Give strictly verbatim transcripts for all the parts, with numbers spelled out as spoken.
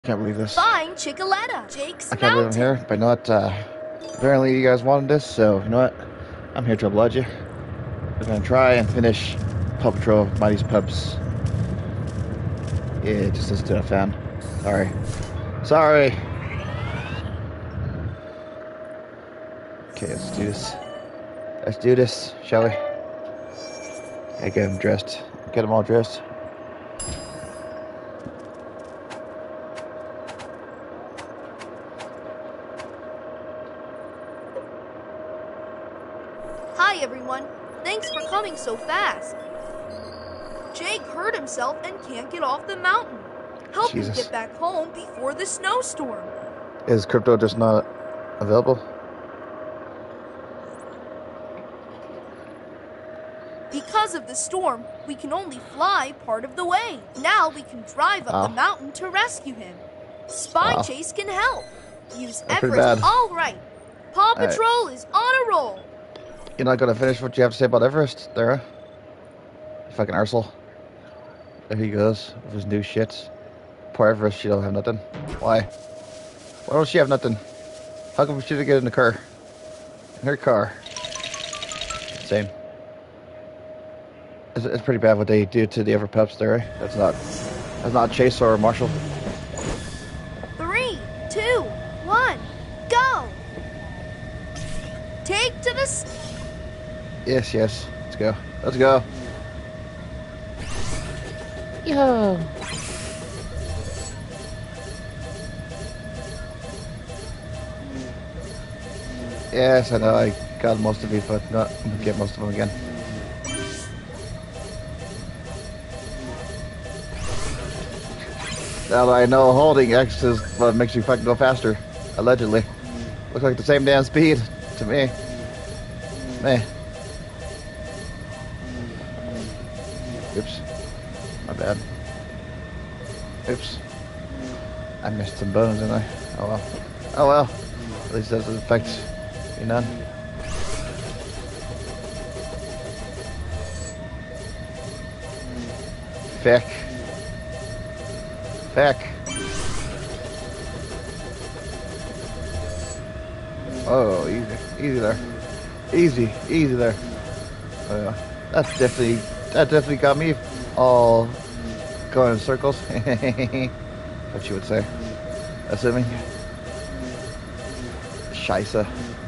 Can't believe this. Fine Chickaletta, Jake's I can't believe I'm here, but not, uh, apparently you guys wanted this, so you know what? I'm here to oblige you. We're gonna try and finish Paw Patrol Mighty's Pups. Yeah, just listen to a fan. Sorry. Sorry! Okay, let's do this. Let's do this, shall we? I get them dressed. Get them all dressed. Hi everyone, thanks for coming so fast. Jake hurt himself and can't get off the mountain. Help Jesus. him get back home before the snowstorm. Is Krypto just not available? Because of the storm, we can only fly part of the way. Now we can drive up Oh. the mountain to rescue him. Spy Oh. Chase can help. Use That's pretty Everest. bad. All right. Paw right. Patrol is on a roll. You're not gonna finish what you have to say about Everest, there? Fucking arsehole. There he goes, with his new shit. Poor Everest, she don't have nothing. Why? Why don't she have nothing? How come she didn't get in the car? In her car. Insane. It's, it's pretty bad what they do to the Ever Pups there, right? That's not, that's not Chase or Marshall. Three, two, one, go! Take to the... S Yes, yes. Let's go. Let's go. Yo. Yes, I know. I got most of it, but not I'm gonna get most of them again. Now that I know holding X is what makes you fucking go faster, allegedly. Looks like the same damn speed to me. Man. Oops. My bad. Oops. I missed some bones, didn't I? Oh well. Oh well. At least that doesn't affect me none. Feck. Feck. Oh, easy. Easy there. Easy. Easy there. Oh yeah. That's definitely, that definitely got me all going in circles. What you would say. Assuming. Scheisse.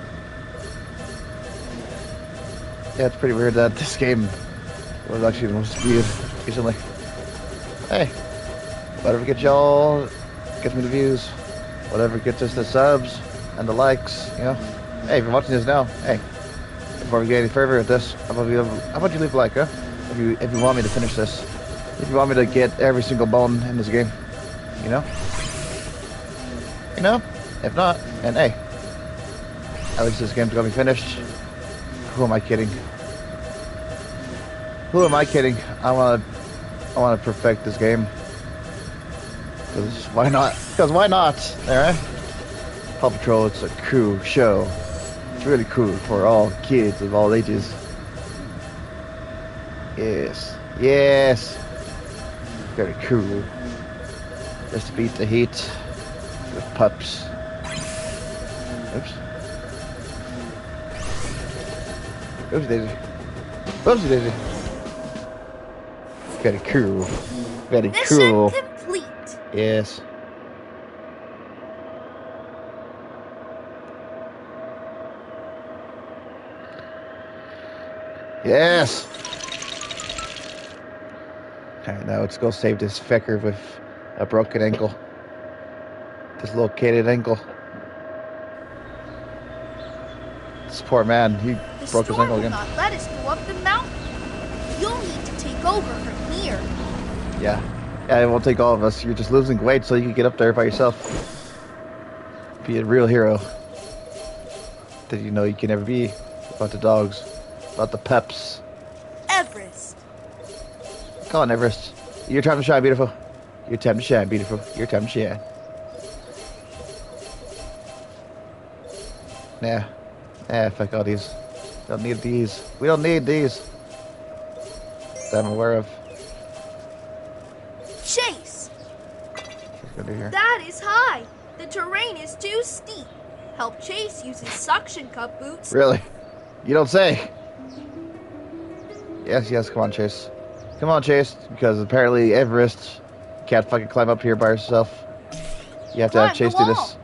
Yeah, it's pretty weird that this game was actually the most viewed recently. Hey, whatever gets y'all, gets me the views, whatever gets us the subs and the likes, you know. Hey, if you're watching this now, hey, before we get any further with this, how about you, how about you leave a like, huh? If you, if you want me to finish this, if you want me to get every single bone in this game, you know? You know? If not, and hey, at least this game's gonna be finished. Who am I kidding? Who am I kidding? I wanna, I wanna perfect this game. Cause why not? Cause why not? Alright? Paw Patrol, it's a cool show. It's really cool for all kids of all ages. Yes. Yes. Very cool. Just to beat the heat with pups. Oops. Oopsie daisy. Oopsie daisy. Very cool. Very Mission cool. complete. Yes. Yes. Alright, now let's go save this fecker with a broken ankle. Dislocated ankle. This poor man, he The broke his storm ankle will again. not let us go up the mountain. You'll need to take over from here. Yeah. Yeah, it won't take all of us. You're just losing weight so you can get up there by yourself. Be a real hero. That you know you can never be. About the dogs. About the peps. Everest. Come on, Everest. Your time to shine, beautiful. Your time to shine, beautiful. Your time to shine. Nah. Nah, fuck all these. Don't need these. We don't need these. That I'm aware of. Chase. can do here? That is high. The terrain is too steep. Help Chase use his suction cup boots. Really? You don't say. Yes, yes, come on, Chase. Come on, Chase, because apparently Everest can't fucking climb up here by herself. You have to Climb have Chase the do wall. this.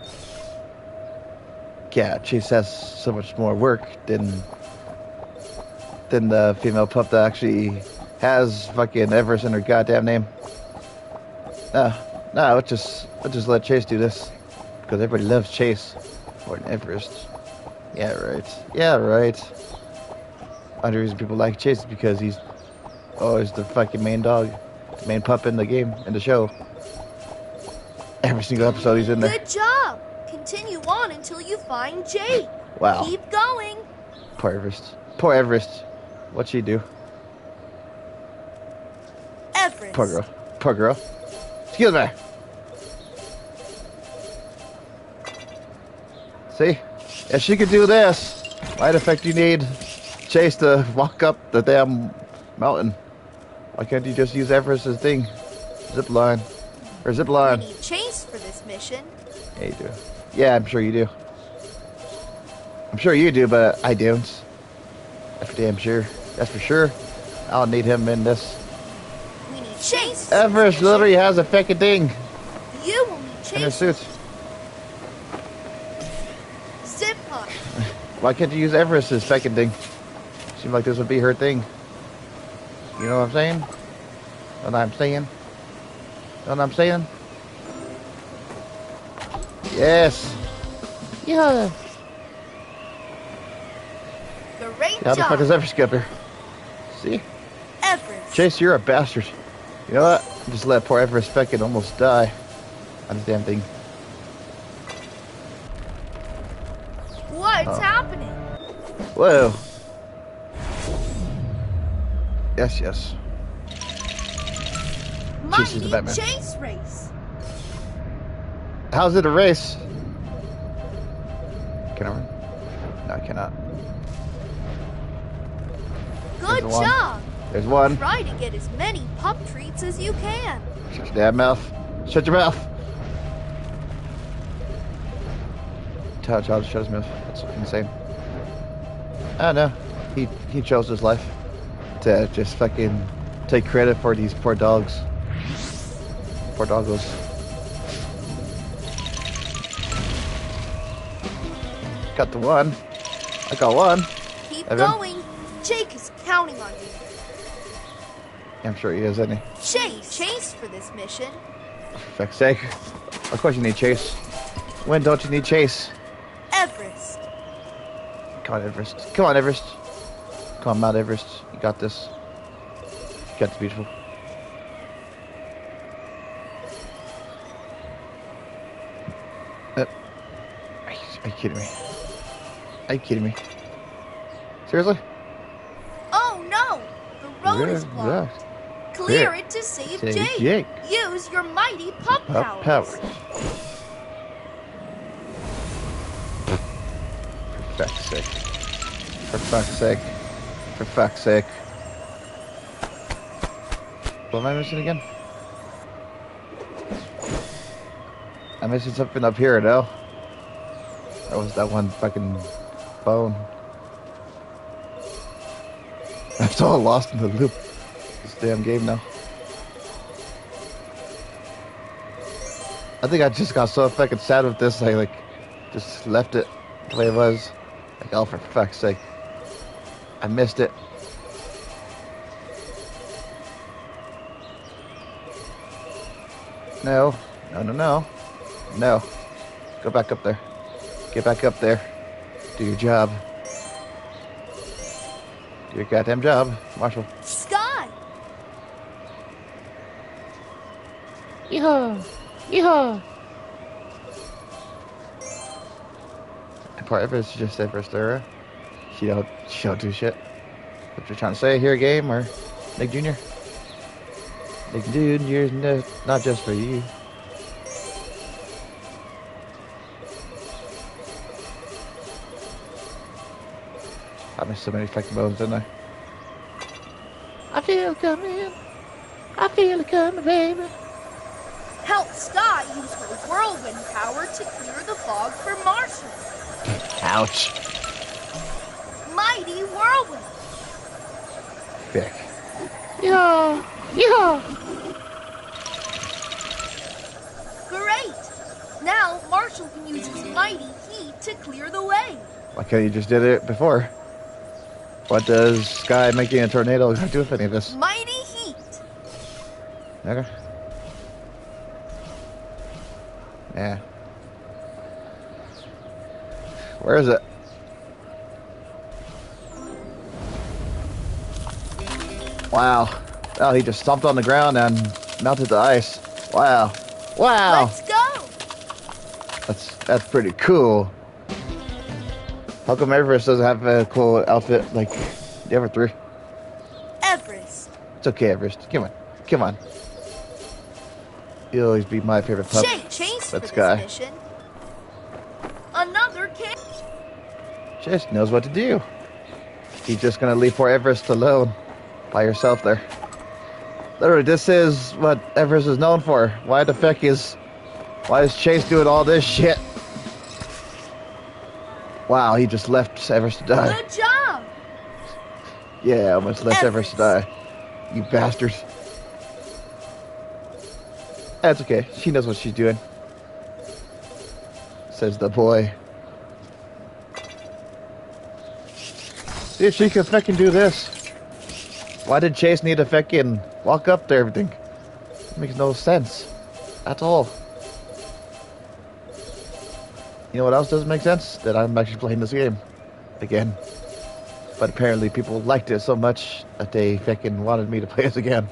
Yeah, Chase has so much more work than than the female pup that actually has fucking Everest in her goddamn name. No, no, let's just let's just let Chase do this because everybody loves Chase more than Everest. Yeah, right. Yeah, right. Only reason people like Chase is because he's always the fucking main dog, the main pup in the game, in the show. Every single episode he's in there. Good job. Continue on until you find Jake. Wow. Keep going. Poor Everest. Poor Everest. What'd she do? Everest. Poor girl. Poor girl. Excuse me. See? If she could do this, why the fuck do you need Chase to walk up the damn mountain? Why can't you just use Everest's thing? Zip line. Or zip We line. need Chase for this mission. Yeah, you do. Yeah, I'm sure you do. I'm sure you do, but I don't. That's for damn sure. That's for sure. I'll need him in this. We need Chase. Everest literally has a fucking thing You will need in her Chase. suit. Zip line. Why can't you use Everest's fucking thing? Seems like this would be her thing. You know what I'm saying? Know what I'm saying? Know what I'm saying? Yes. Yeah. Great How the fuck job. does Everest get up here? See? Everest. Chase, you're a bastard. You know what? Just let poor Everest fucking almost die on this damn thing. What's Oh. happening? Whoa. Yes, yes. Chase is the Mighty Batman. Chase race. How's it a race? Can I run? No, I cannot. Good There's one. job. There's one. Try to get as many pup treats as you can. Shut your damn mouth. Shut your mouth. Tell Child to shut his mouth. That's insane. I don't know. He he chose his life to just fucking take credit for these poor dogs. Poor doggos. Got the one. I got one. Keep Evan? going. Jake is counting on you. I'm sure he is, isn't he? Chase. Chase for this mission. For fuck's sake. Of course you need Chase. When don't you need Chase? Everest. Come on, Everest. Come on, Everest. Come on, Mount Everest. You got this. You got this, beautiful. Uh, are, you, are you kidding me? Are you kidding me? Seriously? Oh no! The road is Yeah, blocked. yeah. Clear Clear. it to save, Save Jake. Jake. Use your mighty pup Pup powers. powers. For fuck's sake. For fuck's sake. For fuck's sake. What am I missing again? I'm missing something up here, no? That was that one fucking bone. I'm so lost in the loop. This damn game now. I think I just got so fucking sad with this, I like just left it the way it was. Like, oh, for fuck's sake. I missed it. No. No, no, no. No. Go back up there. Get back up there. Do your job. Do your goddamn job, Marshall. Sky. Yeehaw! Yeehaw! Part of it's just Everest era. She don't, she don't do shit. What you're trying to say here, game, or Nick Junior? Nick Junior's no, not just for you. I missed so many fucking bones, didn't I? I feel it coming. I feel it coming, baby. Help Sky use her whirlwind power to clear the fog for Marshall. Ouch. Mighty whirlwind. Thick. Yeah. Yeah. Great. Now Marshall can use his mighty heat to clear the way. Why can't you just did it before? What does Sky making a tornado have to do with any of this? Mighty heat. Okay. Yeah. Where is it? Wow. Oh, he just stomped on the ground and melted the ice. Wow. Wow. Let's go. That's that's pretty cool. How come Everest doesn't have a cool outfit like the other three? Everest. It's okay, Everest. Come on. Come on. You'll always be my favorite pup. Shay chase for That's this Sky. mission. Another kid. Just knows what to do. He's just gonna leave poor Everest alone by herself there. Literally, this is what Everest is known for. Why the fuck is why is Chase doing all this shit? Wow, he just left Everest to die. Good job. Yeah, almost left Everest to die. You bastard. That's okay. She knows what she's doing. Says the boy. See if she can fucking do this. Why did Chase need to fucking walk up to everything? It makes no sense. At all. You know what else doesn't make sense? That I'm actually playing this game. Again. But apparently people liked it so much that they fucking wanted me to play it again.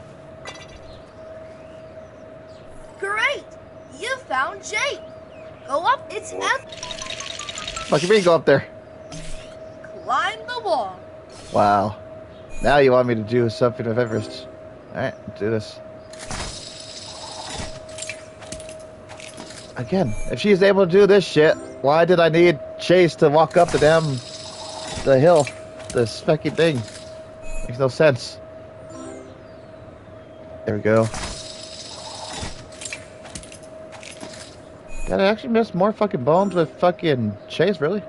Great. You found Jake. Go up its F. Fuck you mean go up there? Climb the wall. Wow. Now you want me to do something with Everest. Alright, let's do this. Again, if she's able to do this shit, why did I need Chase to walk up the damn the hill? This fucking thing. Makes no sense. There we go. Did I actually miss more fucking bones with fucking Chase, really?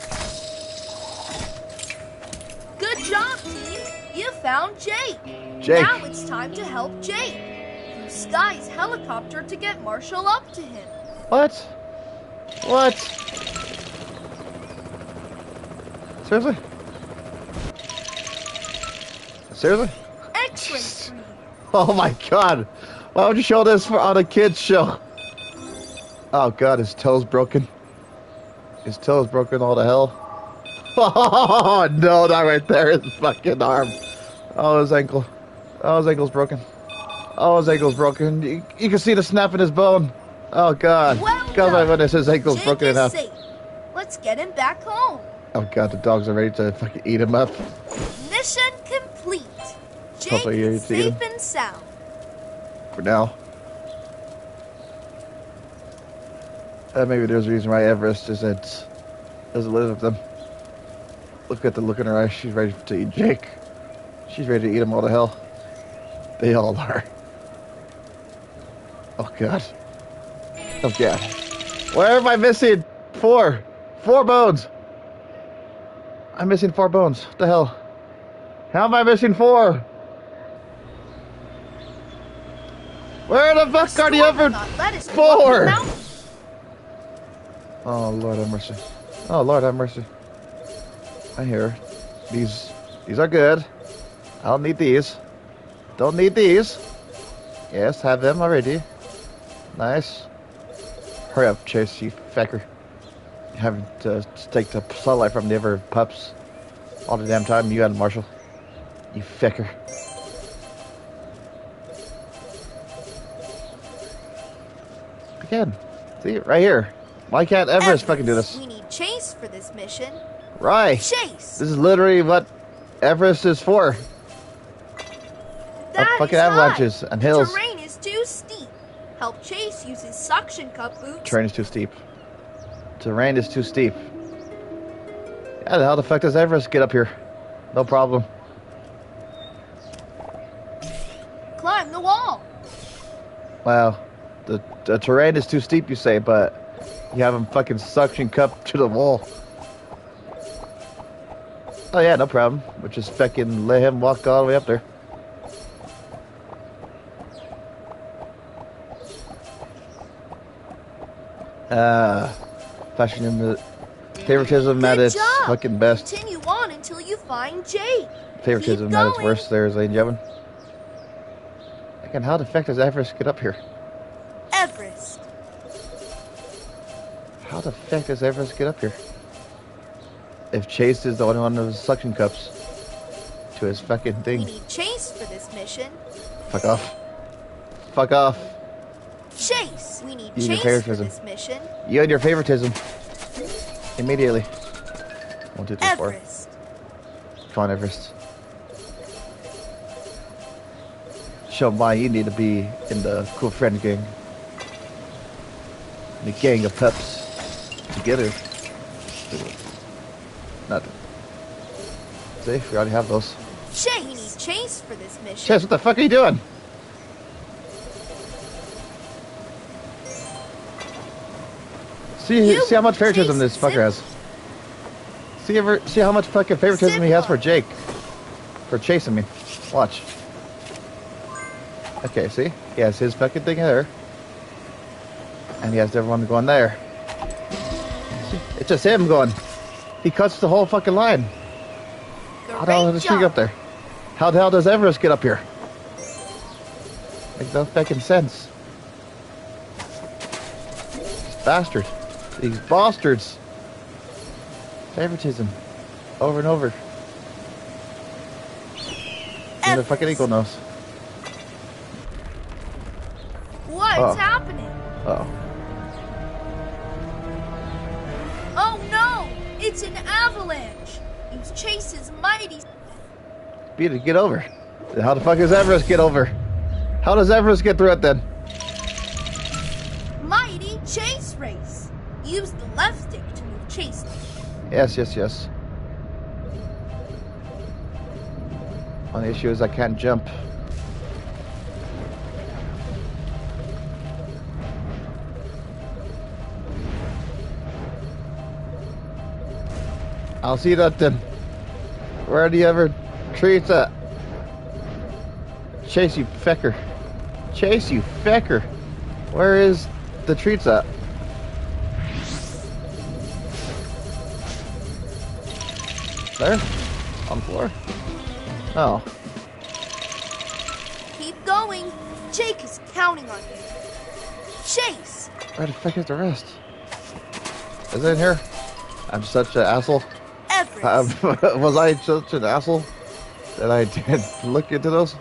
Good job, team. You found Jake. Jake. Now it's time to help Jake. Use Sky's helicopter to get Marshall up to him. What? What? Seriously? Seriously? X-ray screen. Oh my god. Why would you show this for on a kid's show? Oh god, his toe's broken. His toe's broken all to hell. Oh no, not right there. His fucking arm. Oh, his ankle. Oh, his ankle's broken. Oh, his ankle's broken. You, you can see the snap in his bone. Oh god. Well God, my done. goodness, his ankle's Jake broken is enough. safe. Let's get him back home. Oh god, the dogs are ready to fucking eat him up. Mission complete. Jake Hopefully you is eat him. safe and sound. For now. Uh, maybe there's a reason why Everest isn't doesn't live with them. Look at the look in her eyes. She's ready to eat Jake. She's ready to eat him all to hell. They all are. Oh god. Oh god. Where am I missing? Four. Four bones. I'm missing four bones. What the hell? How am I missing four? Where the fuck are the Storm other will not let us go up the four? mountain. Oh Lord have mercy. Oh Lord have mercy. I hear. These these are good. I don't need these. Don't need these. Yes, have them already. Nice. Hurry up, Chase, you fecker. Having to take the sunlight from the other pups all the damn time. You got it, Marshall. You fecker. Again. See, right here. Why can't Everest fucking do this? We need Chase for this mission. Right. Chase. This is literally what Everest is for. That fucking is avalanches high. and hills. The terrain is too steep. Help Chase use his suction cup boots. Terrain is too steep. Terrain is too steep. How the hell the fuck does Everest get up here? No problem. Climb the wall. Wow. The, the terrain is too steep, you say, but you have him fucking suction cup to the wall. Oh yeah, no problem. We'll just fucking let him walk all the way up there. Uh, flashing in the favoritism at its fucking best. Continue on until you find Jake. Favoritism at its worst there, ladies and gentlemen. Again, how the fuck does Everest get up here? Everest. How the fuck does Everest get up here? If Chase is the one on those suction cups to his fucking thing. We need Chase for this mission. Fuck off. Fuck off. Chase! We need You Chase your for this mission. You and your favoritism. Immediately. One, two, three, four. Everest. Come on, Everest. Show why you need to be in the cool friend gang. The gang of peps. Together. Nothing. See, we already have those. Chase! We need Chase for this mission. Chase, what the fuck are you doing? See, You see how much favoritism Chase this fucker Sim- has. See, ever, see how much fucking favoritism he has for Jake. For chasing me. Watch. Okay, see? He has his fucking thing there. And he has everyone going there. See? It's just him going. He cuts the whole fucking line. How the hell does he get up there? How the hell does Everest get up here? Makes no fucking sense. These bastards. These bastards. Favoritism. Over and over. And the fucking eagle nose. What's Oh. happening? Uh oh. Oh no! It's an avalanche! Use Chase's mighty... Beat it, get over. How the fuck does Everest get over? How does Everest get through it then? Mighty Chase race! Use the left stick to move Chase. Yes, yes, yes. Only issue is I can't jump. I'll see that then. Where do you ever treat that? Chase, you fecker. Chase, you fecker. Where is the treats at? There? On the floor? Oh. Keep going. Jake is counting on you. Chase! Where the fuck is the rest? Is it in here? I'm such an asshole. Everest. Um, was I such an asshole that I did look into those?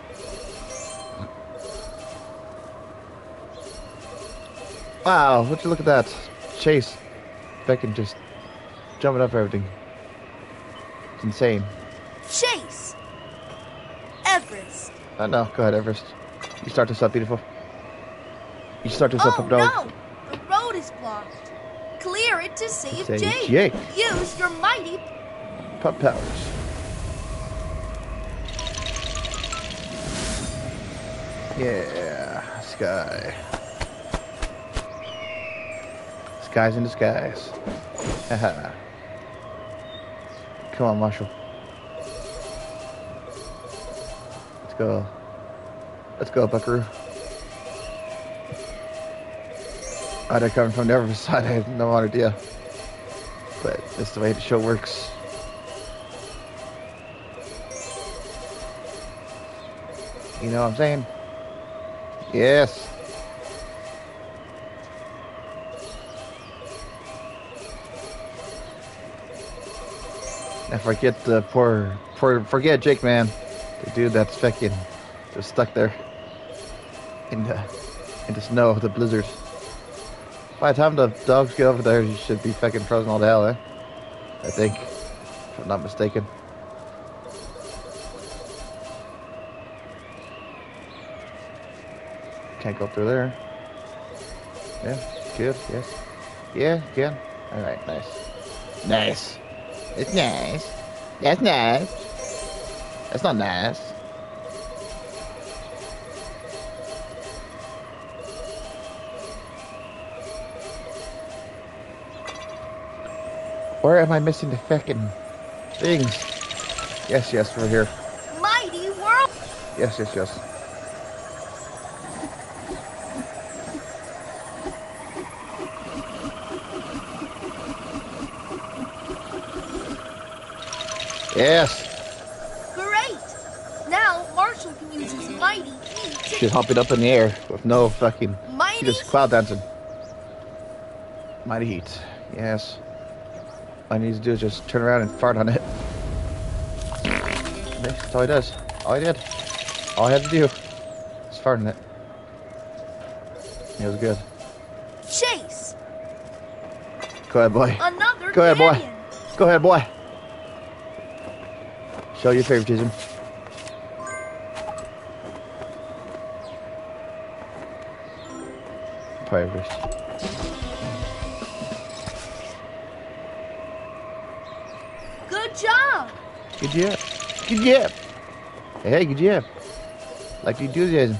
Wow, would you look at that? Chase. Fucking just jumping up everything. It's insane. Chase! Everest. Uh, no, go ahead, Everest. You start this up, beautiful. You start this up, Oh up, dog. no! The road is blocked. Clear it to save, Save Jake. Jake. Use your mighty... Pump powers. Yeah, sky. Skies in the skies. Haha. Come on, Marshall. Let's go. Let's go, Buckaroo. Oh, they're coming from the other side. I have no idea. But that's the way the show works. You know what I'm saying? Yes. And forget the poor, poor, forget Jake, man. The dude that's fucking just stuck there in the, in the snow, the blizzard. By the time the dogs get over there, you should be fucking frozen all to hell, eh? I think, if I'm not mistaken. Can't go through there. Yeah, good, yes. Yeah, good. Alright, nice. Nice. It's nice. That's nice. That's not nice. Where am I missing the fucking things? Yes, yes, we're here. Mighty world. Yes, yes, yes. Yes. Great. Now Marshall can use his mighty heat to She's hopping up in the air with no fucking... mighty She's just cloud dancing. Mighty heat. Yes. All I need to do is just turn around and fart on it. That's all he does. All I did. All I had to do was fart on it. It was good. chase. Go ahead, boy. Another Go ahead, boy. canyon. Go ahead, boy. Show your favoritism. Pirates. Good job. Good job. Good job. Hey, good job. Like the enthusiasm.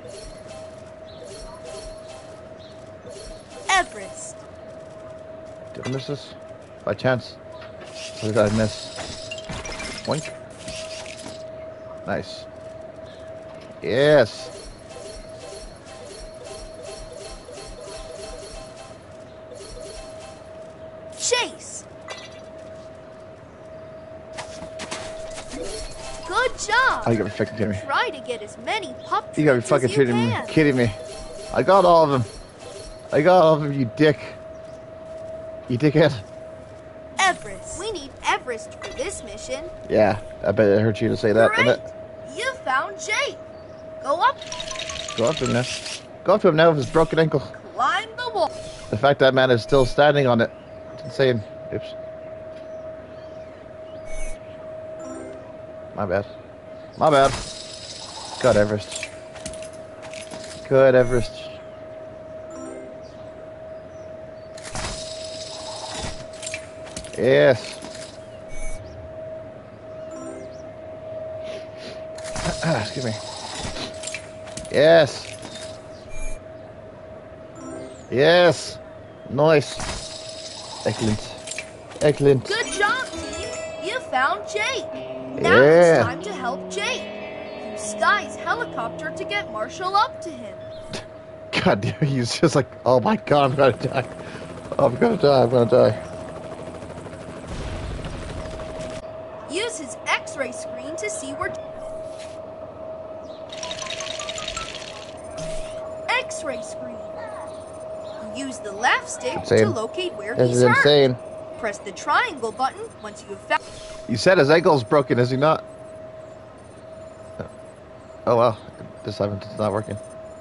Everest. Did I miss this? By chance. What did I miss? Boink. Nice. Yes. Chase. Good job. Oh, you gotta be fucking kidding me. Try to get as many pup You gotta be treats fucking as you kidding me. can. Kidding me. I got all of them. I got all of them, you dick. You dickhead. Everest. We need Everest for this mission. Yeah, I bet it hurt you to say that, Great. didn't it? You found Jake. Go up, Go up to him now. Go up to him now with his broken ankle. climb the wall. The fact that man is still standing on it. It's insane. Oops. My bad. My bad. God, Everest. Good Everest. Yes. Excuse me. Yes. Yes. Nice. Excellent. Excellent. Good job, team. You found Jake. Now Yeah. it's time to help Jake. Use Sky's helicopter to get Marshall up to him. God damn, he's just like, oh my god, I'm gonna die. Oh, I'm gonna die, I'm gonna die. Use his X-ray screen to see where... X-ray screen. Use the left stick to Insane. locate where This he's is hurt. insane. Press the triangle button once you have found... You said his ankle's broken, is he not? Oh well, this time it's not working.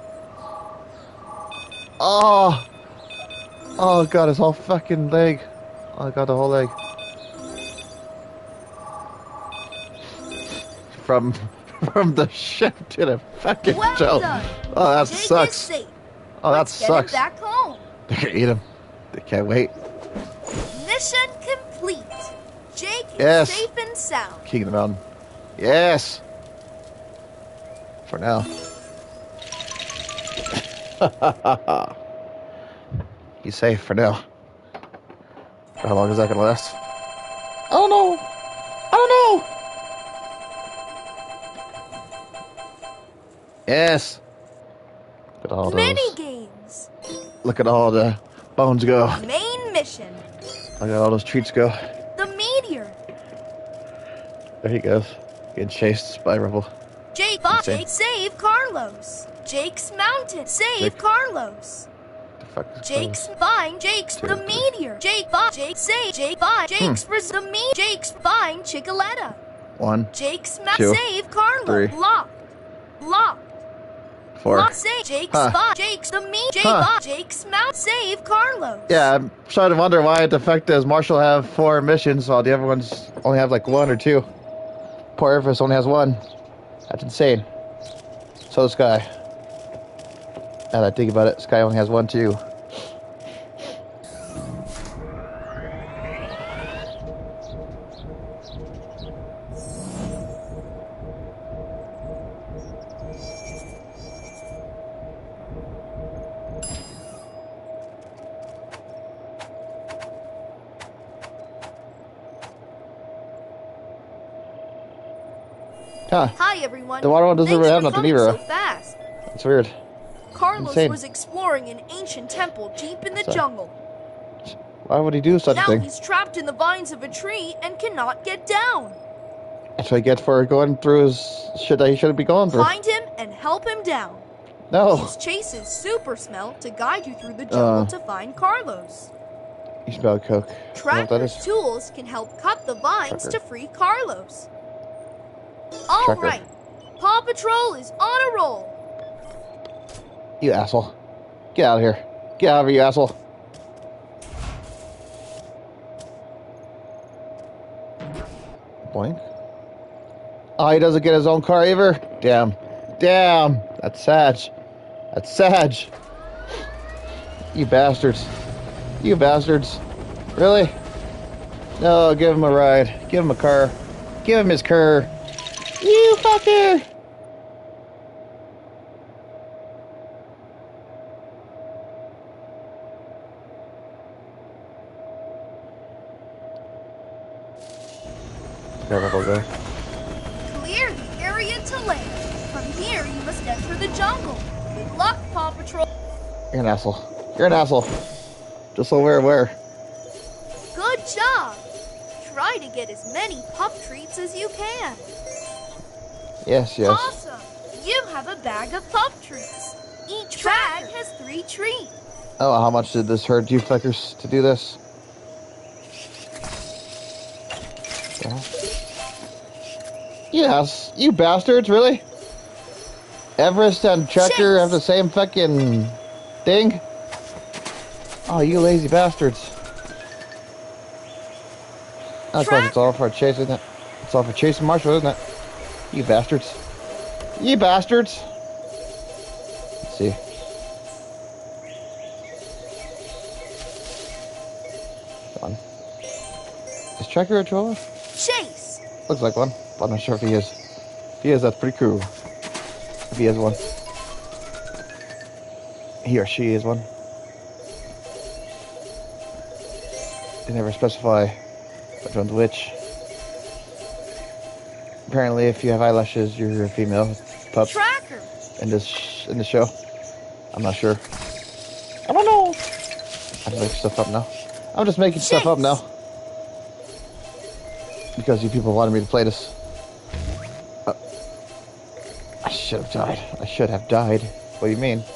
Oh! Oh god, his whole fucking leg. Oh god, the whole leg. From from the ship to the fucking Well show. done. Oh, that Jake sucks. is safe. Oh, that Let's get sucks. him back home. They're gonna eat him. They can't wait. Mission complete. Jake is Yes. safe and sound. King of the mountain. Yes. For now. He's safe for now. For how long is that gonna last? I don't know. I don't know. Yes. Look at all Mini those. games. Look at all the bones go. Main mission. Look at all those treats go. The meteor. There he goes. Getting chased by rubble. Jake, Insane. Jake, save Carlos. Jake's mountain. Save Jake. Carlos. The fuck is Jake's find. Jake's the Jake. meteor. Jake, find. Jake, save. Jake, find. Jake's Hmm. res- the me. Jake's find Chicoletta. One, Jake's mount. Two. Save Carlos. Three. Locked. Locked. four. Locked. Save. Jake's Huh. find. Jake's the me. Jake, Huh. find. Jake's mount. Save Carlos. Yeah, I'm starting to wonder why the fact does Marshall have four missions while the other ones only have like one or two. Poor Everest only has one. That's insane. So does Sky. Now that I think about it, Sky only has one too. Huh. Hi, everyone. The water one doesn't Thanks really have for nothing coming either. so fast. It's weird. Carlos Insane. was exploring an ancient temple deep in the Sorry. jungle. Why would he do such now a thing? He's trapped in the vines of a tree and cannot get down. That's what he gets for going through his shit that he shouldn't be going through. Find him and help him down. No. Use Chase's super smell to guide you through the jungle Uh, to find Carlos. You smell coke. Tracker's tools can help cut the vines Tracker. to free Carlos. All Tracker. right, Paw Patrol is on a roll. You asshole. Get out of here. Get out of here, you asshole. Boink. Oh, he doesn't get his own car either? Damn. Damn. That's sad. That's sad. You bastards. You bastards. Really? No, give him a ride. Give him a car. Give him his car. You fucker! Go. Clear the area to land. From here, you must enter the jungle. Good luck, Paw Patrol. You're an asshole. You're an asshole. Just so we're aware. Good job. Try to get as many pup treats as you can. Yes, yes. Awesome. You have a bag of pup treats. Each bag has three treats. Oh, how much did this hurt you fuckers to do this? Yeah. Yes, you bastards, really? Everest and Checker Chase. have the same fucking thing? Oh, you lazy bastards. I suppose it's all for Chase, isn't it? It's all for Chase and Marshall, isn't it? You bastards. You bastards. Let's see. Come on. Is Checker a Chihuahua? Chase. Looks like one, but I'm not sure if he is. If he is, that's pretty cool. If he is one. He or she is one. They never specify which one's which. Apparently, if you have eyelashes, you're a female pup. Tracker. In this sh in the show. I'm not sure. I don't know. I'm making stuff up now. I'm just making Chase. stuff up now. Because you people wanted me to play this. Uh, I should have died. I should have died. What do you mean?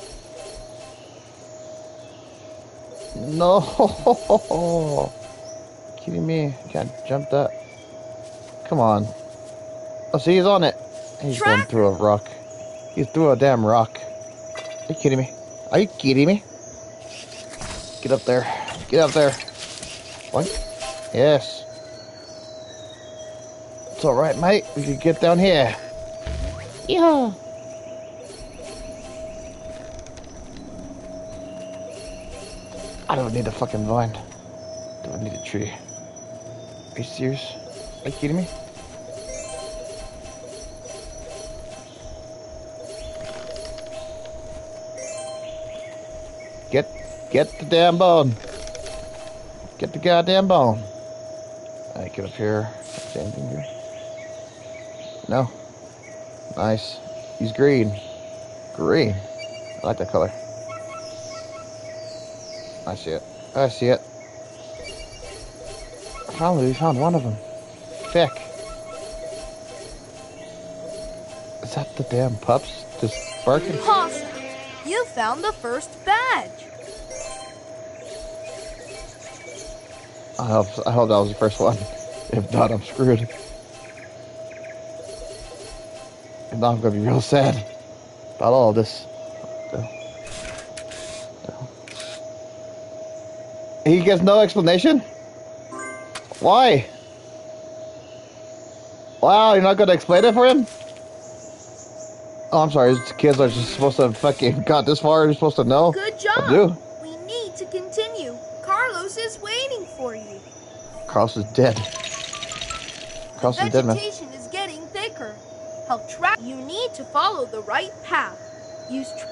No! Kidding me? Can't jump that. Come on. Oh, see, he's on it. He's Track. going through a rock. He's through a damn rock. Are you kidding me? Are you kidding me? Get up there. Get up there. What? Yes. It's alright, mate. We can get down here. Yeah. I don't need a fucking vine. Do I need a tree? Are you serious? Are you kidding me? Get, get the damn bone. Get the goddamn bone. I get up here. Is there anything here? No. Nice. He's green. Green. I like that color. I see it. I see it. Finally, we found one of them. Feck. Is that the damn pups just barking? Awesome. You found the first badge. I hope, I hope that was the first one. If not, I'm screwed. If not, I'm gonna be real sad about all of this. He gets no explanation? Why? Wow, you're not gonna explain it for him? Oh, I'm sorry. These kids are just supposed to fucking got this far. You're supposed to know. Good What job. to do. We need to continue. Carlos is waiting for you. Carlos is dead. Carlos is dead, man. Vegetation is getting thicker. Help track. You need to follow the right path. Use. Tr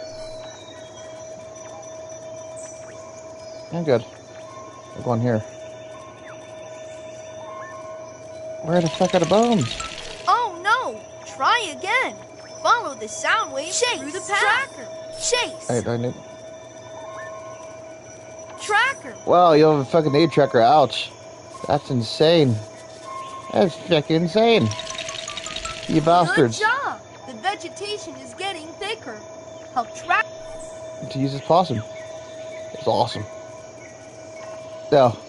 I'm good. I'm going here. Where the fuck are the bones? oh no! Try again. Follow the sound wave Chase. Through the path. Tracker. Chase. Alright, I need... Tracker. Wow, you have a fucking aid tracker. Ouch. That's insane. That's fucking insane. You bastards. Good job. The vegetation is getting thicker. Help track. To use this possum. It's awesome. No.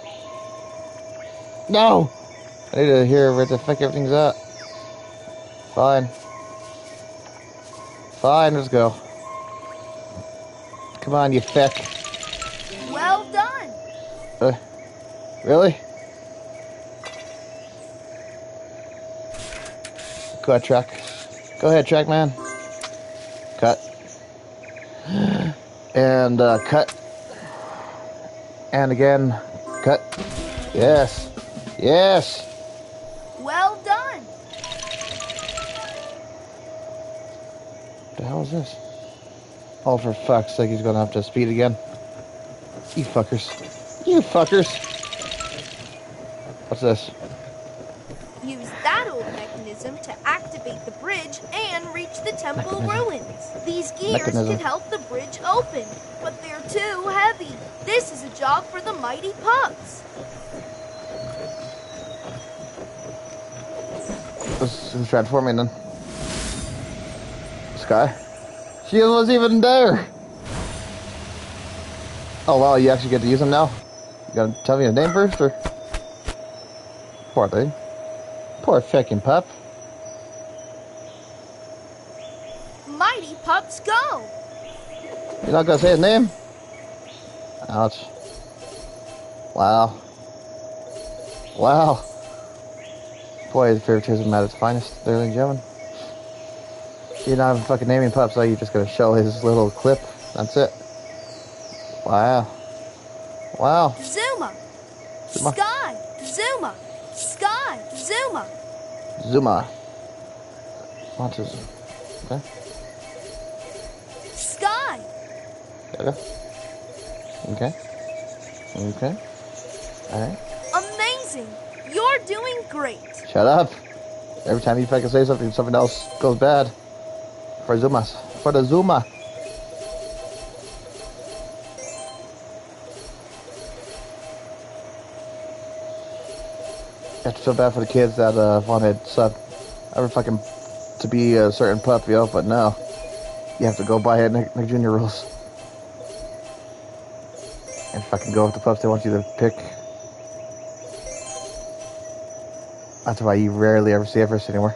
No! I need to hear where the fuck everything's at. Fine. Fine, let's go. Come on, you feck. Well done. Uh, really? Go ahead, track. Go ahead, track man. Cut. And, uh, cut. And again, cut. Yes. Yes. Well done. What the hell is this? Oh, for fuck's sake, he's gonna have to speed again. You fuckers. You fuckers. What's this? Use that old mechanism to activate the bridge and reach the temple Mechanism. ruins. These gears Mechanism. can help the bridge open, but they're too heavy. This is a job for the mighty pups. This is transforming then. Sky? She wasn't even there! Oh wow, you actually get to use them now? You gotta tell me the name first, or? Poor thing. Poor fucking pup. Mighty pups go! You're not gonna say his name? Ouch. Wow. Wow. Boy, the favoritism at its finest, there, ladies and gentlemen. You're not even fucking naming pups, so you're just gonna show his little clip. That's it. Wow. Wow. Zuma. Zuma. Sky. Zuma. Sky. Zuma. Zuma. Autism. Okay. Sky. There we go. Okay. Okay. Alright. Amazing. You're doing great. Shut up. Every time you fucking say something, something else goes bad. For Zumas. For the Zuma. I have to feel bad for the kids that uh, wanted sub ever fucking to be a certain pup, yo, but no. You have to go by Nick, Nick Junior rules. And fucking go with the pups they want you to pick. That's why you rarely ever see Everest anymore.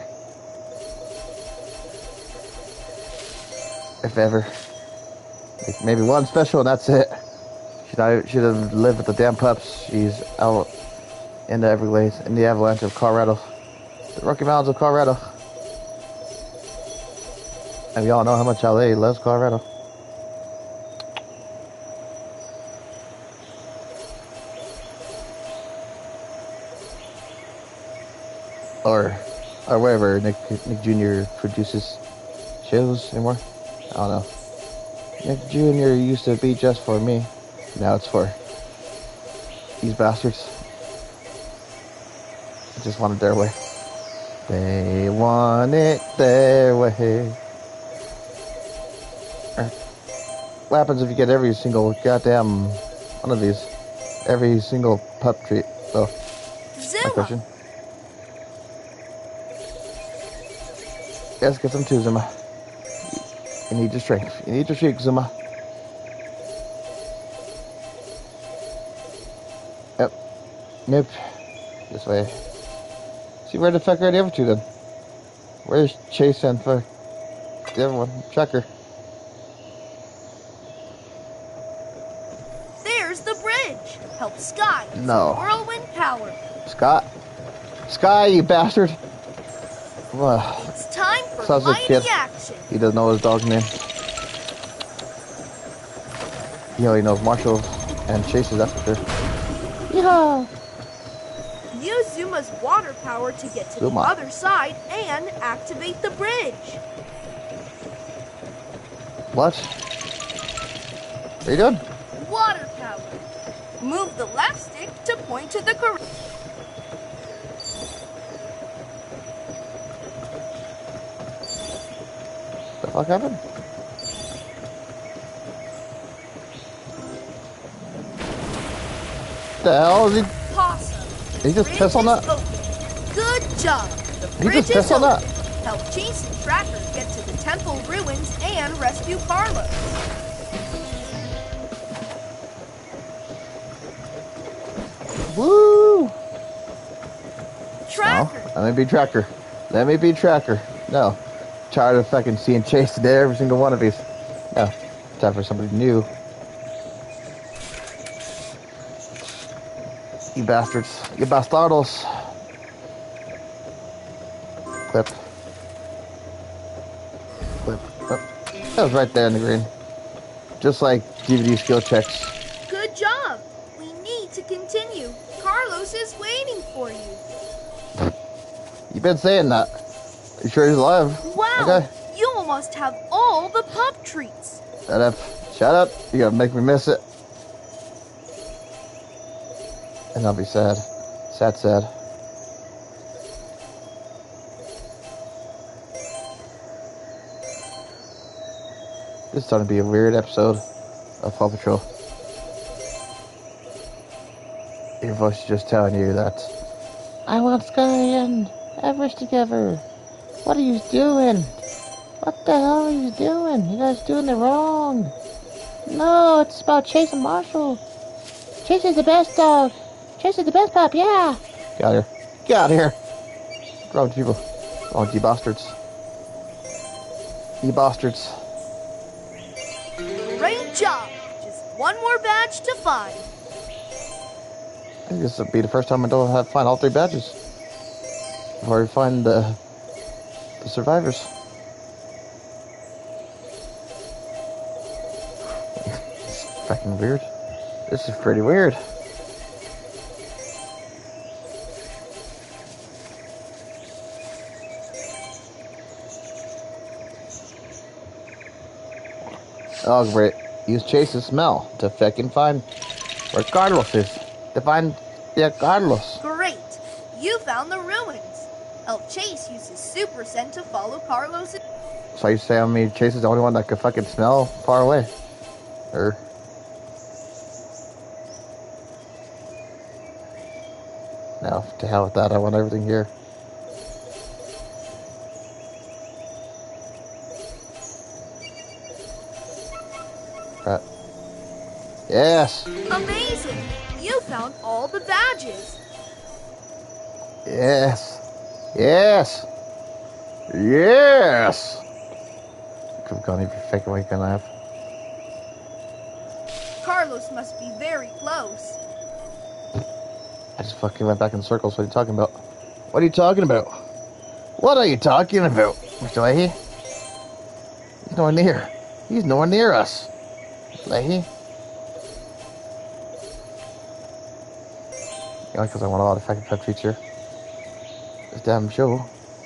If ever. Like maybe one special and that's it. Should I should have lived with the damn pups. She's out in the Everglades, in the avalanche of Colorado. The Rocky Mountains of Colorado. And we all know how much L A loves Colorado. Or, or wherever Nick, Nick Junior produces shows anymore. I don't know. Nick Junior used to be just for me. Now it's for these bastards. I just want it their way. They want it their way. What happens if you get every single goddamn one of these? Every single pup treat. So, my question. Yes, get some too, Zuma. You need your strength. You need your strength, Zuma. Yep. Nope. This way. See, where the fuck are the other two then? Where's Chase and for the other one? Tracker. There's the bridge. Help Sky. use No. Whirlwind power. Scott. Sky, you bastard. Ugh. It's time for Sounds like mighty kid. action. He doesn't know his dog's name. He only knows Marshall and Chase's, that's for sure. Yeah. Use Zuma's water power to get to Zuma. the other side and activate the bridge. What? What are you doing? Water power. Move the left stick to point to the correct. fuck happened? The hell is he? Possum. He just pissed on that? Open. Good job. The He bridge just pissed is on open. that? Help Chase and Tracker get to the temple ruins and rescue Carlos. Woo! Tracker. No, let me be Tracker. Let me be Tracker. No. Tired of fucking seeing Chase today, every single one of these. No. Time for somebody new. You bastards. You bastardos. Clip. Clip. Oh, that was right there in the green. Just like D V D skill checks. Good job. We need to continue. Carlos is waiting for you. You've been saying that. You sure he's alive? Wow. Okay. You almost have all the pup treats. Shut up. Shut up. You're gonna make me miss it. And I'll be sad. Sad, sad. This is starting to be a weird episode of Paw Patrol. Your voice is just telling you that I want Sky and Everest together. What are you doing? What the hell are you doing? You guys doing it wrong. No, it's about Chase and Marshall. Chase is the best dog. Chase is the best pup, yeah. Get out of here. Get out of here. Wrong people. Wrong you bastards. You bastards. Great job. Just one more badge to find. I think this will be the first time I don't have to find all three badges before I find the, the survivors. It's fucking weird. This is pretty weird. Oh, great. Use Chase's smell to fucking find where Carlos is. To find yeah, Carlos. Great. You found the ruins. Help Chase use his super scent to follow Carlos. So you say I mean Chase is the only one that could fucking smell far away? Or... No, to hell with that. I want everything here. Right. Yes! Amazing! You found all the badges. Yes! Yes! Yes! Could have gone even fake away, can I have? Carlos must be very close. I just fucking went back in circles. What are you talking about? What are you talking about? What are you talking about, Mister Leahy? He's nowhere near. He's nowhere near us. Leahy? You know, because I want a lot of fucking pet treats here. This damn show.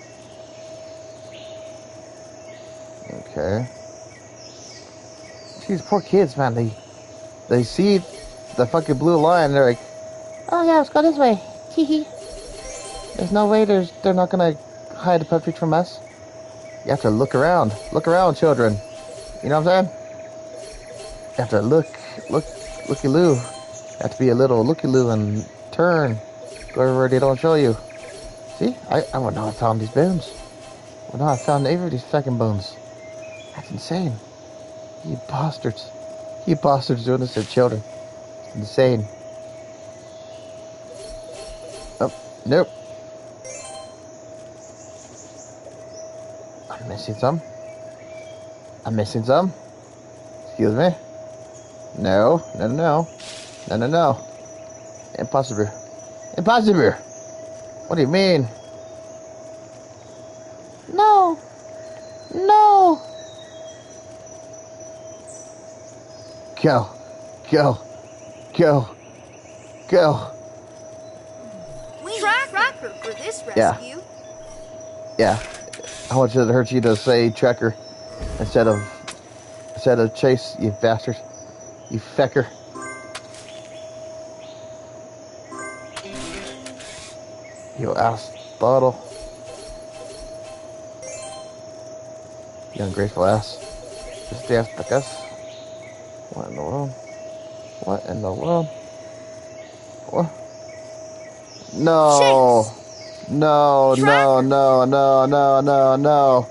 Okay. These poor kids, man. They, they see the fucking blue line. They're like, oh yeah, let's go this way. Hee There's no way there's they're not gonna hide the pet treats from us. You have to look around. Look around, children. You know what I'm saying? You have to look, look, looky-loo. You have to be a little looky-loo and turn. Go where they don't show you. See? I, I would not have found these bones. I would not have found any of these fucking bones. That's insane. You bastards. You bastards doing this to children. It's insane. Oh, nope. I'm missing some. I'm missing some. Excuse me. No, no, no, no, no, no. Impossible. Impossible. What do you mean? No. No. Go. Go. Go. Go. We need Tracker for this rescue. Yeah. Yeah. I want you to hurt you to say Tracker instead of instead of Chase, you bastard. You fecker. You ass bottle. You ungrateful ass. Just dance like us. What in the world? What in the world? What? No. Chase! No, no, Tracker! no, no, no, no, no.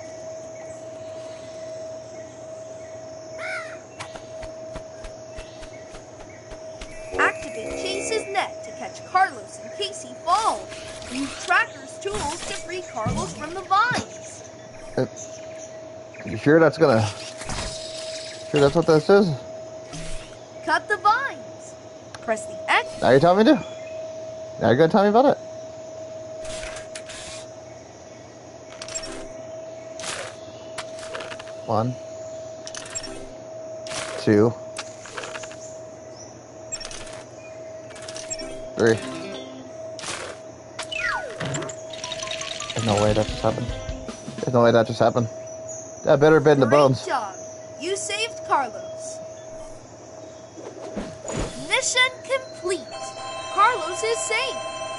Activate Chase's net to catch Carlos in case he falls. Use Tracker's tools to free Carlos from the vines. Uh, you sure that's gonna... Sure that's what this is? Cut the vines. Press the X. Now you're telling me to? Now you're gonna tell me about it? One. Two. Three. There's no way that just happened. There's no way that just happened. That better have been the Great bones. job. You saved Carlos. Mission complete. Carlos is safe.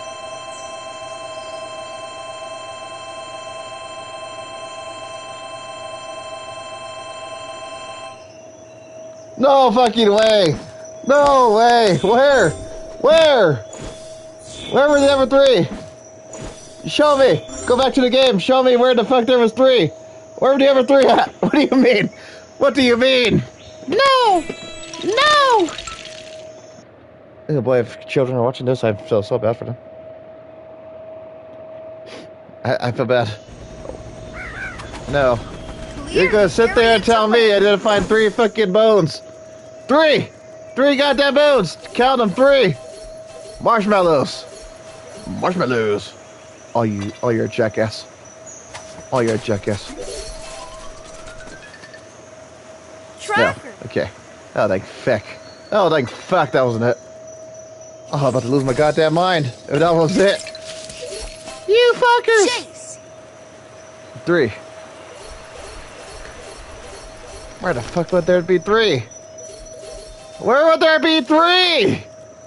No fucking way! No way! Where? Where? Where were the other three? Show me! Go back to the game. Show me where the fuck there was three. Where were the other three at? What do you mean? What do you mean? No! No! Oh boy, if children are watching this, I feel so bad for them. I, I feel bad. No. You're gonna sit there and tell me I didn't find three fucking bones. Three! Three goddamn bones! Count them, three! Marshmallows! Marshmallows! Oh, you, oh, you're a jackass. Oh, you're a jackass. Tracker. No, okay. Oh, thank fuck. Oh, thank fuck that wasn't it. Oh, I'm about to lose my goddamn mind. If that was it. You fuckers! Chase. Three. Where the fuck would there be three? Where would there be three?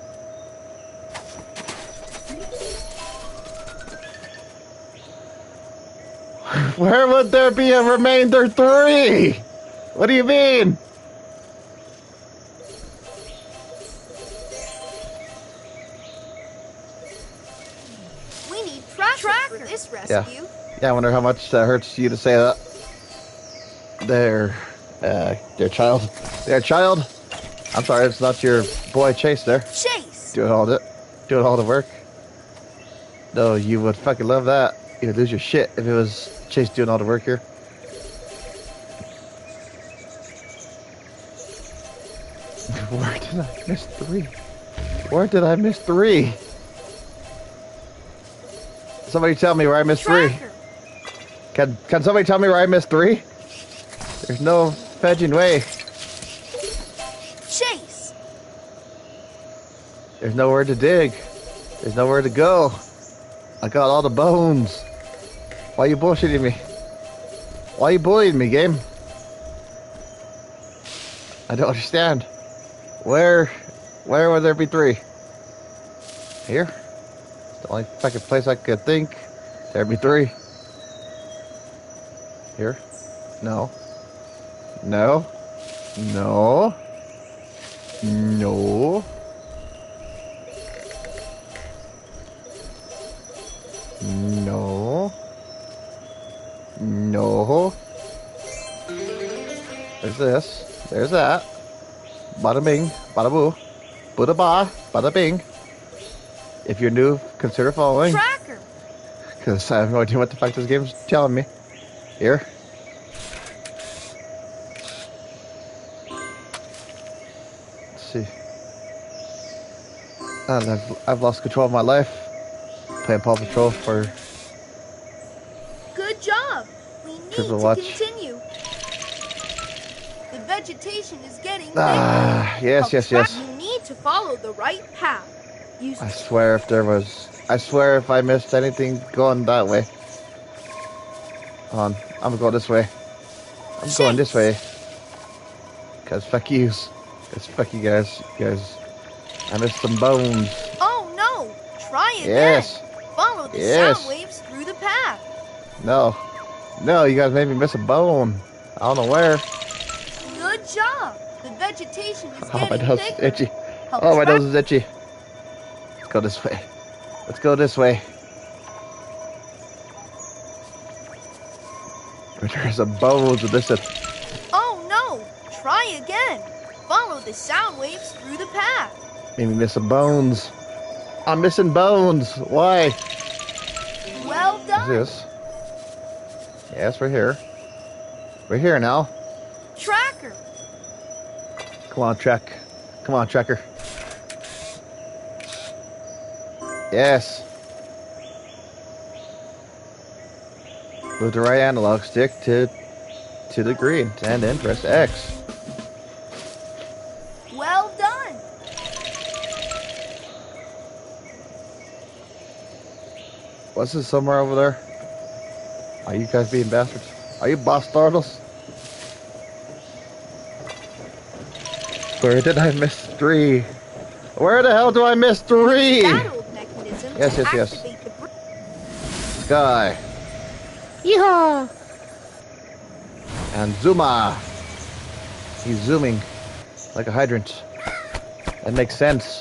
Where would there be a remainder three? What do you mean? We need Tracker, Tracker. for this rescue. Yeah. Yeah, I wonder how much that hurts you to say that. Their, uh, their child. Their child? I'm sorry, it's not your boy Chase there. Chase! Doing all the, doing all the work. No, you would fucking love that. You'd lose your shit if it was Chase doing all the work here. Where did I miss three? Where did I miss three? Somebody tell me where I missed Tracker. three. Can can somebody tell me where I missed three? There's no fedging way. Chase! There's nowhere to dig. There's nowhere to go. I got all the bones. Why are you bullshitting me? Why are you bullying me, game? I don't understand. Where, where would there be three? Here? It's the only fucking place I could think there'd be three. Here? No. No. No. No. No. No. There's this. There's that. Bada bing. Bada boo. Buddha ba. Bada bing. If you're new, consider following. Tracker! Because I have no idea what the fuck this game's telling me. Here. Let's see. And I've, I've lost control of my life. Playing Paw Patrol for... Good job! We need Triple to watch. continue. The vegetation is getting Ah, bigger. yes, yes, yes. You need to follow the right path. Use I swear if there was... I swear if I missed anything going that way. Hold on. I'm gonna go this way. I'm Chase. going this way. Because fuck yous. Because fuck you guys. You guys... I missed some bones. Oh no! Try again. Yes. Follow the Yes. sound waves through the path. No. No, you guys made me miss a bone. I don't know where. Good job. The vegetation is Oh, my getting nose is thicker. itchy. Help Oh, my track- nose is itchy. Let's go this way. Let's go this way. There's a bones with this. Oh no! Try again. Follow the sound waves through the path. Made me miss some bones. I'm missing bones. Why? Well done. What's this? Yes, we're here. We're here now. Tracker. Come on, track. Come on, tracker. Yes. Move the right analog stick to to the green, and then press X. Well done. What's this somewhere over there? Are you guys being bastards? Are you bastardos? Where did I miss three? Where the hell do I miss three? Battle mechanism Yes, to yes, yes. activate the br- Sky. Yeehaw! And Zuma. He's zooming like a hydrant. That makes sense.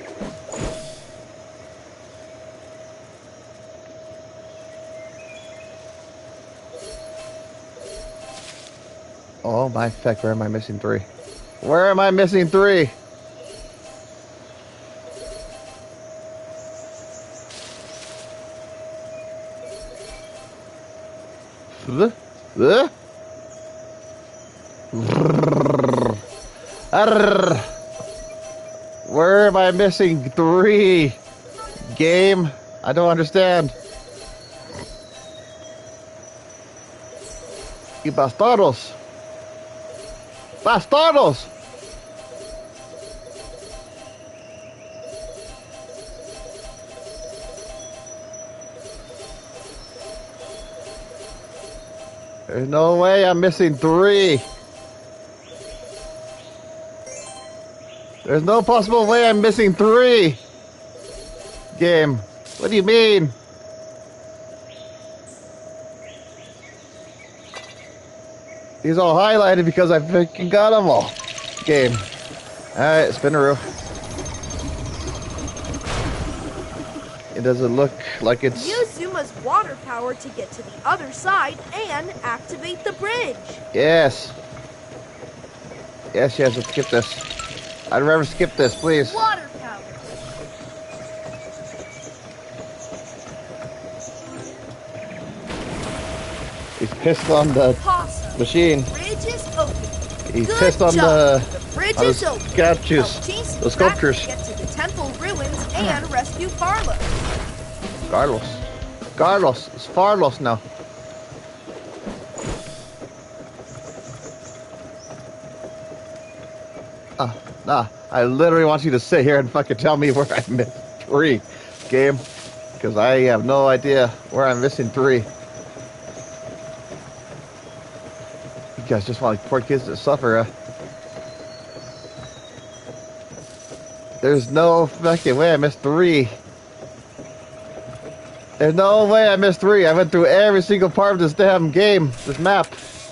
Oh my feck, where am I missing three? Where am I missing three? Huh? Huh? Arr. Where am I missing three? Game? I don't understand. You bastardos. Bastardos! There's no way I'm missing three. There's no possible way I'm missing three. Game. What do you mean? He's all highlighted because I freaking got them all. Game. Alright, spinaroo. It doesn't look like it's... Use Zuma's water power to get to the other side and activate the bridge. Yes. Yes, yes, let's skip this. I'd rather skip this, please. Water power. He's pissed on the Awesome. machine. Bridge is open. He's Good pissed on job. the... The bridge on the is open. statues. Help chase The him back sculptures. to get to the temple ruins and rescue Carlos. Carlos. Carlos. It's Farlos now. Ah, nah. I literally want you to sit here and fucking tell me where I missed three, game. Because I have no idea where I'm missing three. You guys just want like poor kids to suffer, huh? There's no fucking way I missed three. There's no way I missed three. I went through every single part of this damn game, this map.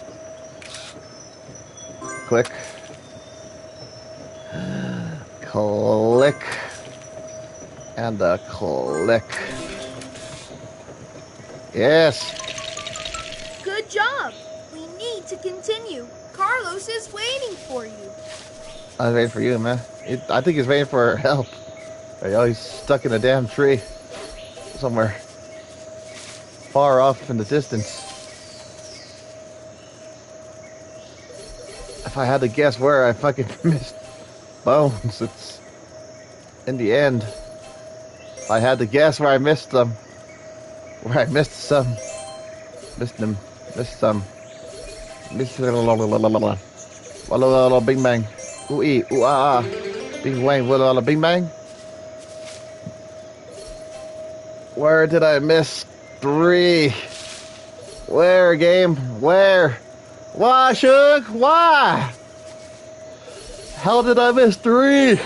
Click. Click. And a click. Yes. Good job. We need to continue. Carlos is waiting for you. I was waiting for you, man. It, I think he's waiting for help. Oh, he's stuck in a damn tree. Somewhere. Far off in the distance. If I had to guess where I fucking missed bones, it's in the end. If I had to guess where I missed them, where I missed some, missed them, missed some, missed la la la la la la la la la bing bang, ooh ee ooh ah ah, bing bang la la bing bang. Where did I miss three? Where, game? Where? Why, Shug? Why? How did I miss three?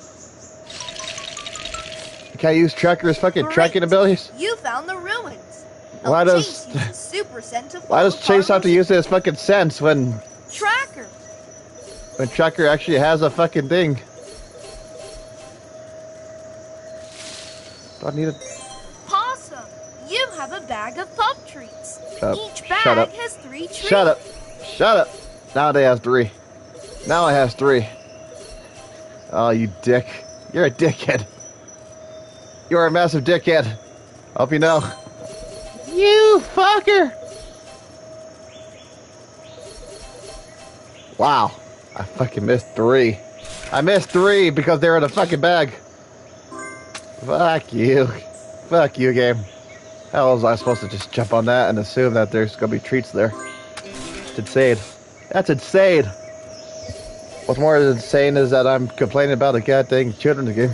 Can I use Tracker's fucking Great. tracking abilities? You found the ruins. Why Oh, does Chase uses Super Scent to why does follow Chase have to Carlos' use his fucking sense when tracker. when Tracker actually has a fucking thing? Do I need a Possum, you have a bag of pup treats. Shut up. Each bag Shut up. has three treats. Shut up. Shut up. Now they has three. Now it has three. Oh, you dick. You're a dickhead. You're a massive dickhead. Hope you know. You fucker. Wow. I fucking missed three. I missed three because they're in a fucking bag. Fuck you. Fuck you, game. How was I supposed to just jump on that and assume that there's gonna be treats there? It's insane. That's insane. What's more insane is that I'm complaining about a goddamn children's game.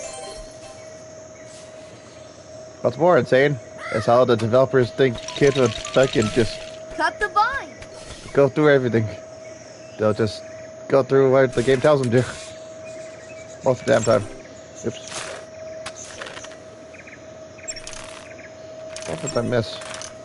What's more insane is how the developers think kids would fucking just Cut the vine. go through everything. They'll just go through what the game tells them to. Most of the damn time. Oops. What did I miss?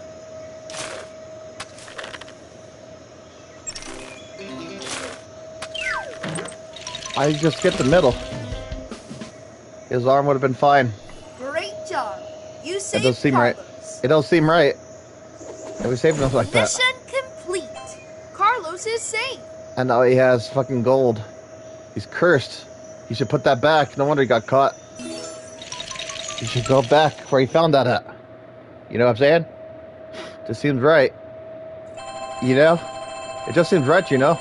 I just skipped the middle. His arm would have been fine. Great job. You It saved does seem right. Carlos. It don't seem right. And we saved enough like that. Mission complete. Carlos is safe. And now he has fucking gold. He's cursed. He should put that back. No wonder he got caught. He should go back where he found that at. You know what I'm saying? Just seems right. You know? It just seems right, you know?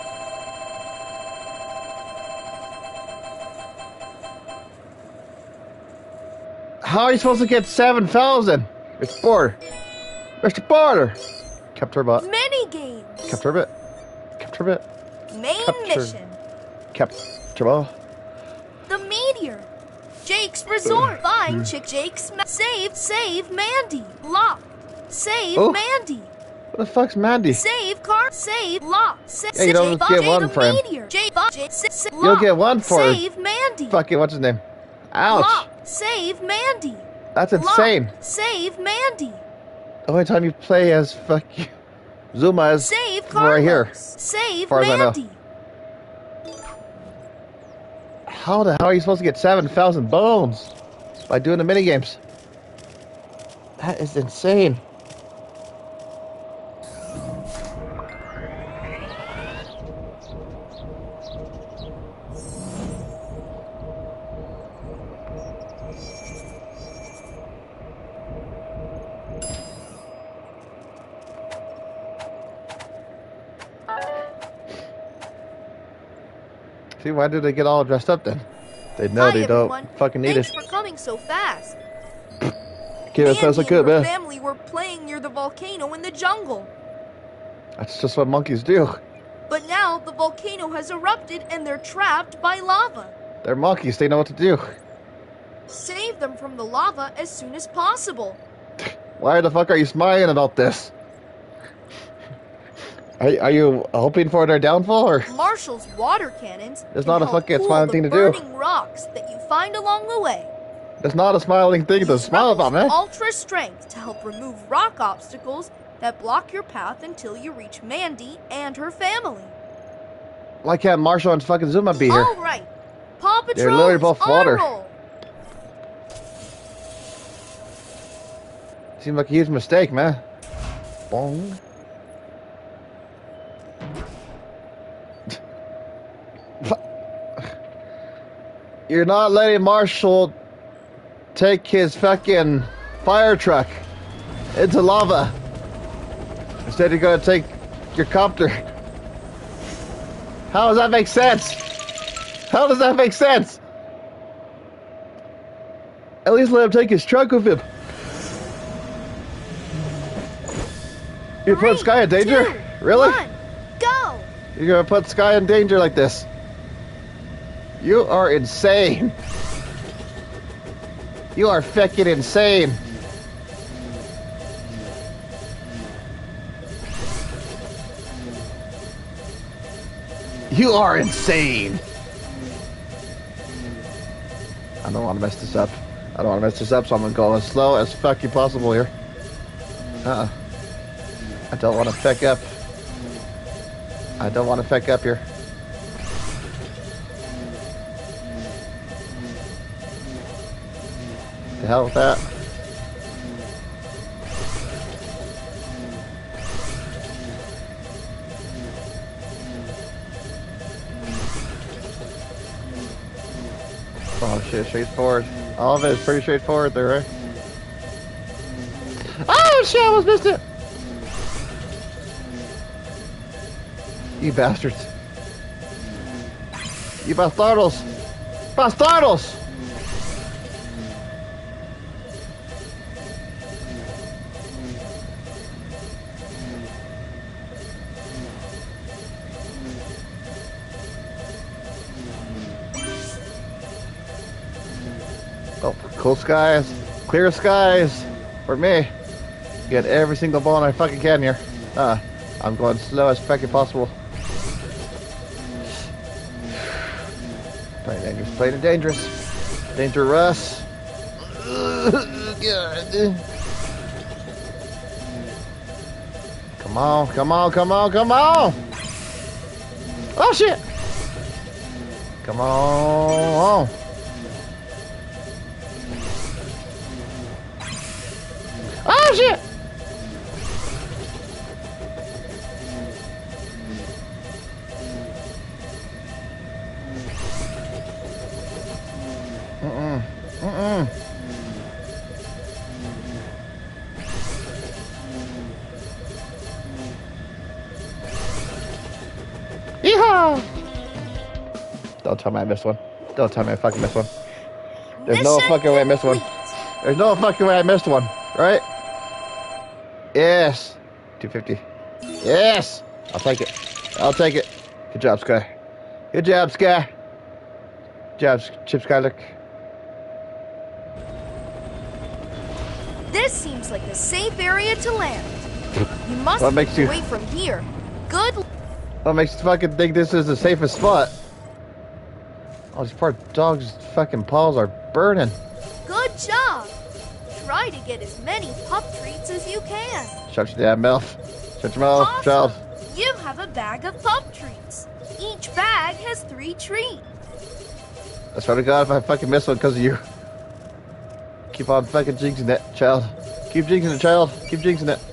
How are you supposed to get seven thousand? Mister Porter. Mister Porter! Capturbot. Mini games. Capturbot. Capturbot. Main Capture- mission. Capturbot. The meteor. Jake's resort. Find Chick Jake's ma- save. Save Mandy. Lock. Save Oh. Mandy. What the fuck's Mandy? Save car. Save lock. Sa- Yeah, you don't Jake- get Jake one the for him. meteor. Jake, Jake, sa- sa- You don't lock. get one for him. Save Mandy. Fucking, what's his name? Ouch. Lock. Save Mandy. That's Lock. insane. Save Mandy. The only time you play as fuck you. Zuma is Save right Carlos. here. Save far as I know. Mandy. How the hell are you supposed to get seven thousand bones? By doing the minigames. That is insane. See, why did they get all dressed up then? They know Hi, they don't everyone. fucking need Thanks it. for coming so fast. Okay, that sounds so Mandy good, and her man. family were playing near the volcano in the jungle. That's just what monkeys do. But now the volcano has erupted and they're trapped by lava. They're monkeys, they know what to do. Save them from the lava as soon as possible. Why the fuck are you smiling about this? Are, are you hoping for their downfall, or? Marshall's water cannons It's can not a help fucking cool smiling the thing to do. burning rocks that you find along the way. It's not a smiling thing to Use smile about, Rebel's man. Ultra strength to help remove rock obstacles that block your path until you reach Mandy and her family. Why can't Marshall and fucking Zuma be here? All right, Paw Patrol They're literally is both on water. a roll. Seems like a huge mistake, man. Bong. You're not letting Marshall take his fucking fire truck into lava. Instead, you're gonna take your copter. How does that make sense? How does that make sense? At least let him take his truck with him. You put Three, Sky in danger? two, Really? One, go! You're gonna put Sky in danger like this? You are insane. You are fucking insane. You are insane. I don't want to mess this up. I don't want to mess this up, so I'm gonna go as slow as fucking possible here. Uh-uh. I don't want to feck up. I don't want to feck up here. The hell with that. Oh shit, straightforward. All of it is pretty straightforward there, right? Oh shit, I almost missed it! You bastards. You bastardos! Bastardos! Oh, cool skies. Clear skies. For me. Get every single ball I fucking can here. Uh, I'm going slow as fucking possible. Playing dangerous. Playing dangerous. Dangerous. God. Come on, come on, come on, come on! Oh shit! Come on! Oh shit! Mm-mm. Mm-mm. Yeehaw! Don't tell me I missed one. Don't tell me I fucking missed one. There's no fucking way I missed one. There's no fucking way I missed one. Right? Yes. two fifty. Yes! I'll take it. I'll take it. Good job, Sky. Good job, Sky. Good job, Chip Skylick. This seems like a safe area to land. You must What makes get you- away from here. Good. What makes you fucking think this is the safest spot? Oh, these poor dogs' fucking paws are burning. Good job. Try to get as many pup treats as you can. Shut your damn mouth. Shut your mouth, Awesome. child. You have a bag of pup treats. Each bag has three treats. I swear to God, if I fucking miss one because of you. Keep on fucking jinxing it, child. Keep jinxing it, child. Keep jinxing it.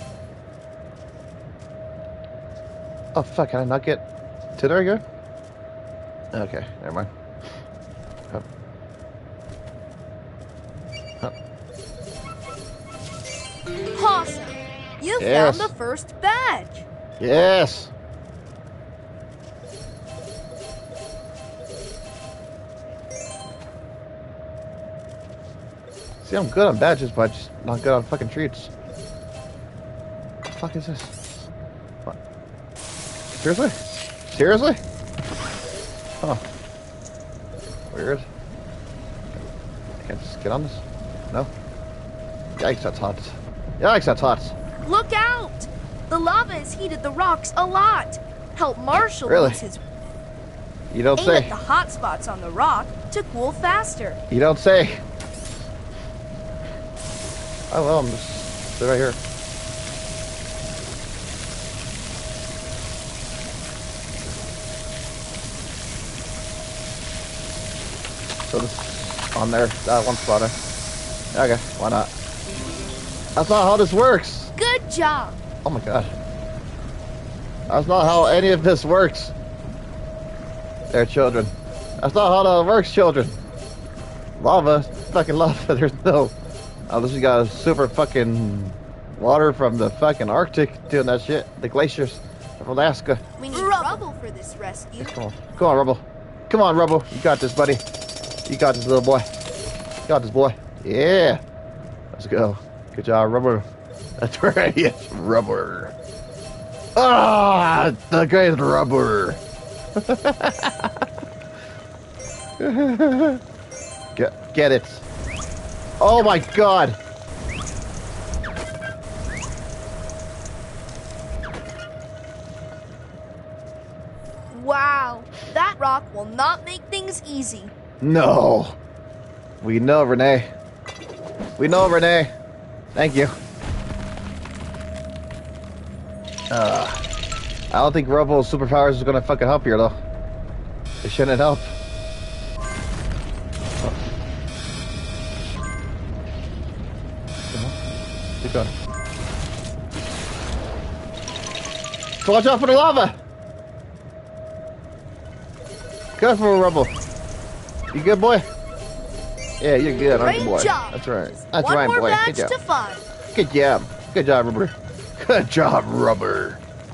Oh, fuck, can I not get to there again? Okay, never mind. Up. Up. Awesome. You Yes. found the first badge. Yes! See, I'm good on badges, but just not good on fucking treats. What the fuck is this? What? Seriously? Seriously? Huh. Weird. I can't just get on this? No? Yikes, that's hot. Yikes, that's hot. Look out! The lava has heated the rocks a lot. Help Marshall Really? use his You don't aim say. at the hot spots on the rock to cool faster. You don't say. Oh well, I'm just sit right here. So this on there, that one spot. eh? Okay, why not? That's not how this works. Good job. Oh my god. That's not how any of this works. There, children. That's not how that works, children. Lava, fucking lava. There's no. Unless you got super fucking water from the fucking Arctic doing that shit. The glaciers of Alaska. We need rubble for this rescue. Come on. Come on, Rubble. Come on, Rubble. You got this, buddy. You got this, little boy. You got this, boy. Yeah. Let's go. Good job, Rubber. That's right. Yes, Rubber. Ah, the great Rubber. get, get it. Oh my god. Wow, that rock will not make things easy. No. We know, Renee. We know, Renee. Thank you. Uh, I don't think Ruble's superpowers is gonna fucking help here though. It shouldn't help. Oh. Keep going. So watch out for the lava! Careful, Rubble. You good, boy? Yeah, you're good, aren't you, boy? Job. That's right. Just That's one right, more boy. badge Good job. to find. Good job. Good job, Rubber. Good job, Rubber.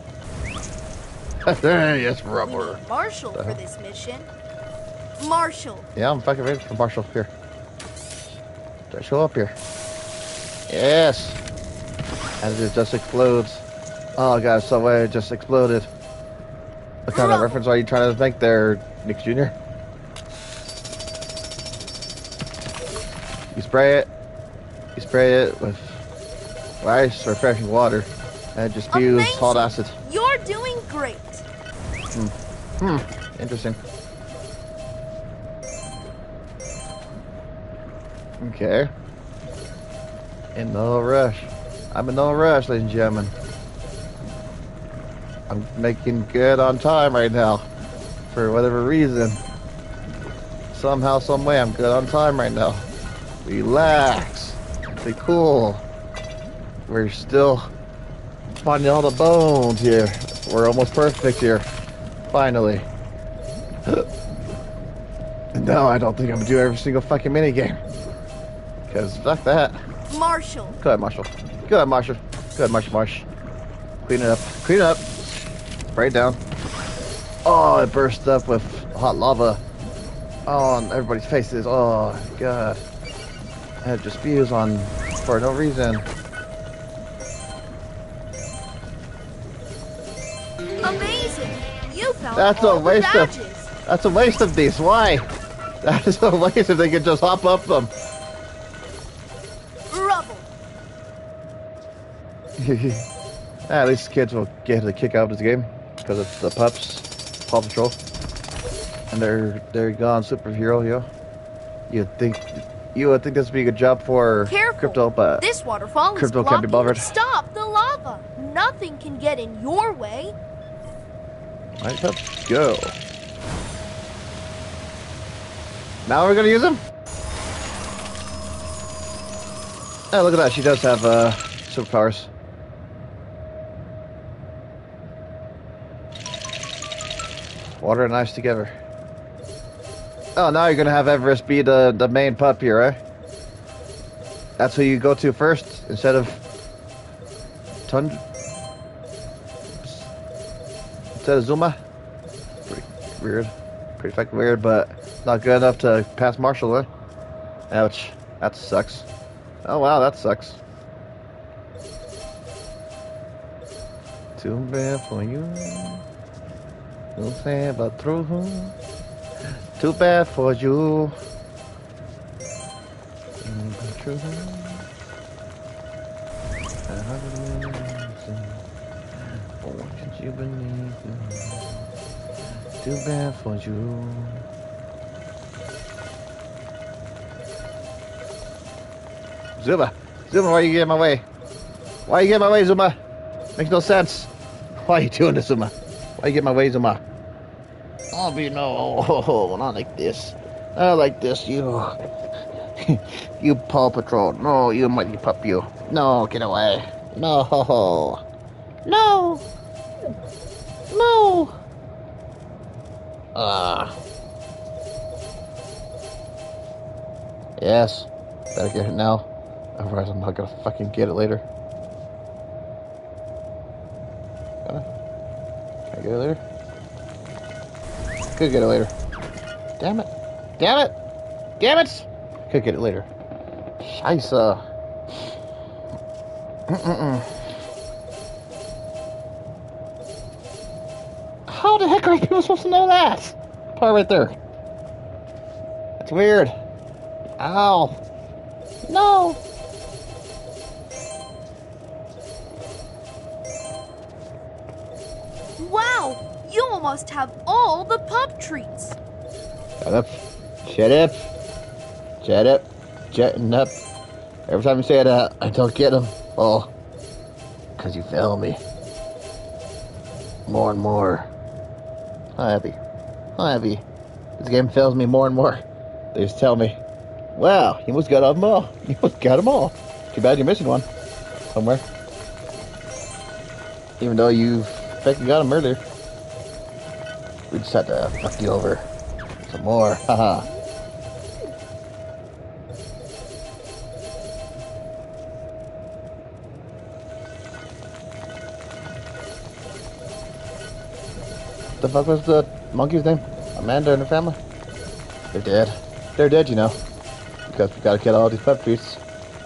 Yes, We Rubber. need Marshall for this mission. Marshall. Yeah, I'm fucking ready for Marshall here. Try to show up here. Yes. And it just explodes. Oh god, subway it just exploded. What kind of reference are you trying to make there, Nick Junior? You spray it. You spray it with ice or refreshing water, and it just spews Amazing. hot acid. You're doing great. Hmm. Hmm. Interesting. Okay. In no rush. I'm in no rush, ladies and gentlemen. I'm making good on time right now. For whatever reason. Somehow, some way, I'm good on time right now. Relax. Be cool. We're still finding all the bones here. We're almost perfect here. Finally. No, I don't think I'm gonna do every single fucking minigame. Because fuck that. Marshall. Go ahead, Marshall. Go ahead, Marshall. Go ahead, Marshall Marsh. Clean it up. Clean it up. Spray it down. Oh, it burst up with hot lava. Oh, on everybody's faces. Oh, God. And it just spews on for no reason. Amazing. You found That's all a waste the of... badges. That's a waste of these. Why? That is a waste if they could just hop up them. Rubble. At least kids will get a kick out of this game because it's the pups, Paw Patrol, and they're they're gone superhero. Yo, you'd think you would think this would be a good job for Careful. Krypto, but This waterfall is Krypto blocking. can't be bothered. Stop the lava. Nothing can get in your way. Alright, let's go. Now we're gonna use them. Oh, look at that! She does have uh, superpowers. Water and ice together. Oh, now you're gonna have Everest be the, the main pup here, eh? That's who you go to first, instead of... Tund... Instead of Zuma? Pretty weird. Pretty fucking weird, but not good enough to pass Marshall, eh? Ouch. That sucks. Oh wow, that sucks. Too bad for you. Too sad but true. Too bad for you. But true. I haven't been for what you believe in. Too bad for you. Zuma! Zuma, why you get in my way? Why you get in my way, Zuma? Makes no sense. Why are you doing this, Zuma? Why you get in my way, Zuma? I'll be no, oh, not like this. Not like this, you. You Paw Patrol. No, you mighty pup, you. No, get away. No. No. No. Ah. Uh. Yes. Better get it now. Otherwise, I'm not gonna fucking get it later. Gonna? Can I get it later? Could get it later. Damn it. Damn it! Damn it! Could get it later. Scheisse. Mm-mm-mm. How the heck are people supposed to know that? Part right there. That's weird. Ow. No. Wow, you almost have all the pup treats. Shut up. Shut up. Shut up. Shutting up. Every time you say that, I don't get them. Oh. Because you fail me. More and more. How happy. How happy. This game fails me more and more. They just tell me, wow, you must got them all. You must got them all. Too bad you're missing one. Somewhere. Even though you effectively got them earlier. We just had to fuck you over. Some more. Haha. What the fuck was the monkey's name? Amanda and her family? They're dead. They're dead, you know. Because we gotta kill all these pup treats.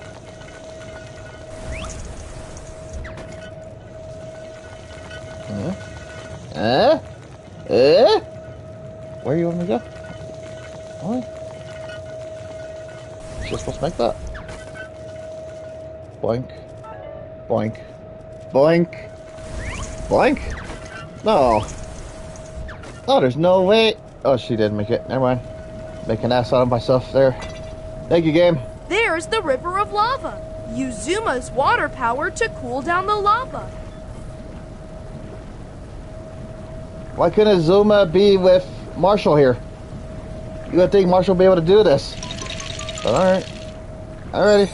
Huh? Huh? Uh? Where you want me to go? What? Just supposed to make that. Boink. Boink. Boink. Boink? No. Oh, there's no way. Oh, she did make it. Never mind. Make an ass out of myself there. Thank you, game. There's the river of lava. Use Zuma's water power to cool down the lava. Why couldn't Zuma be with Marshall here? You would think Marshall would be able to do this. But alright. Alrighty.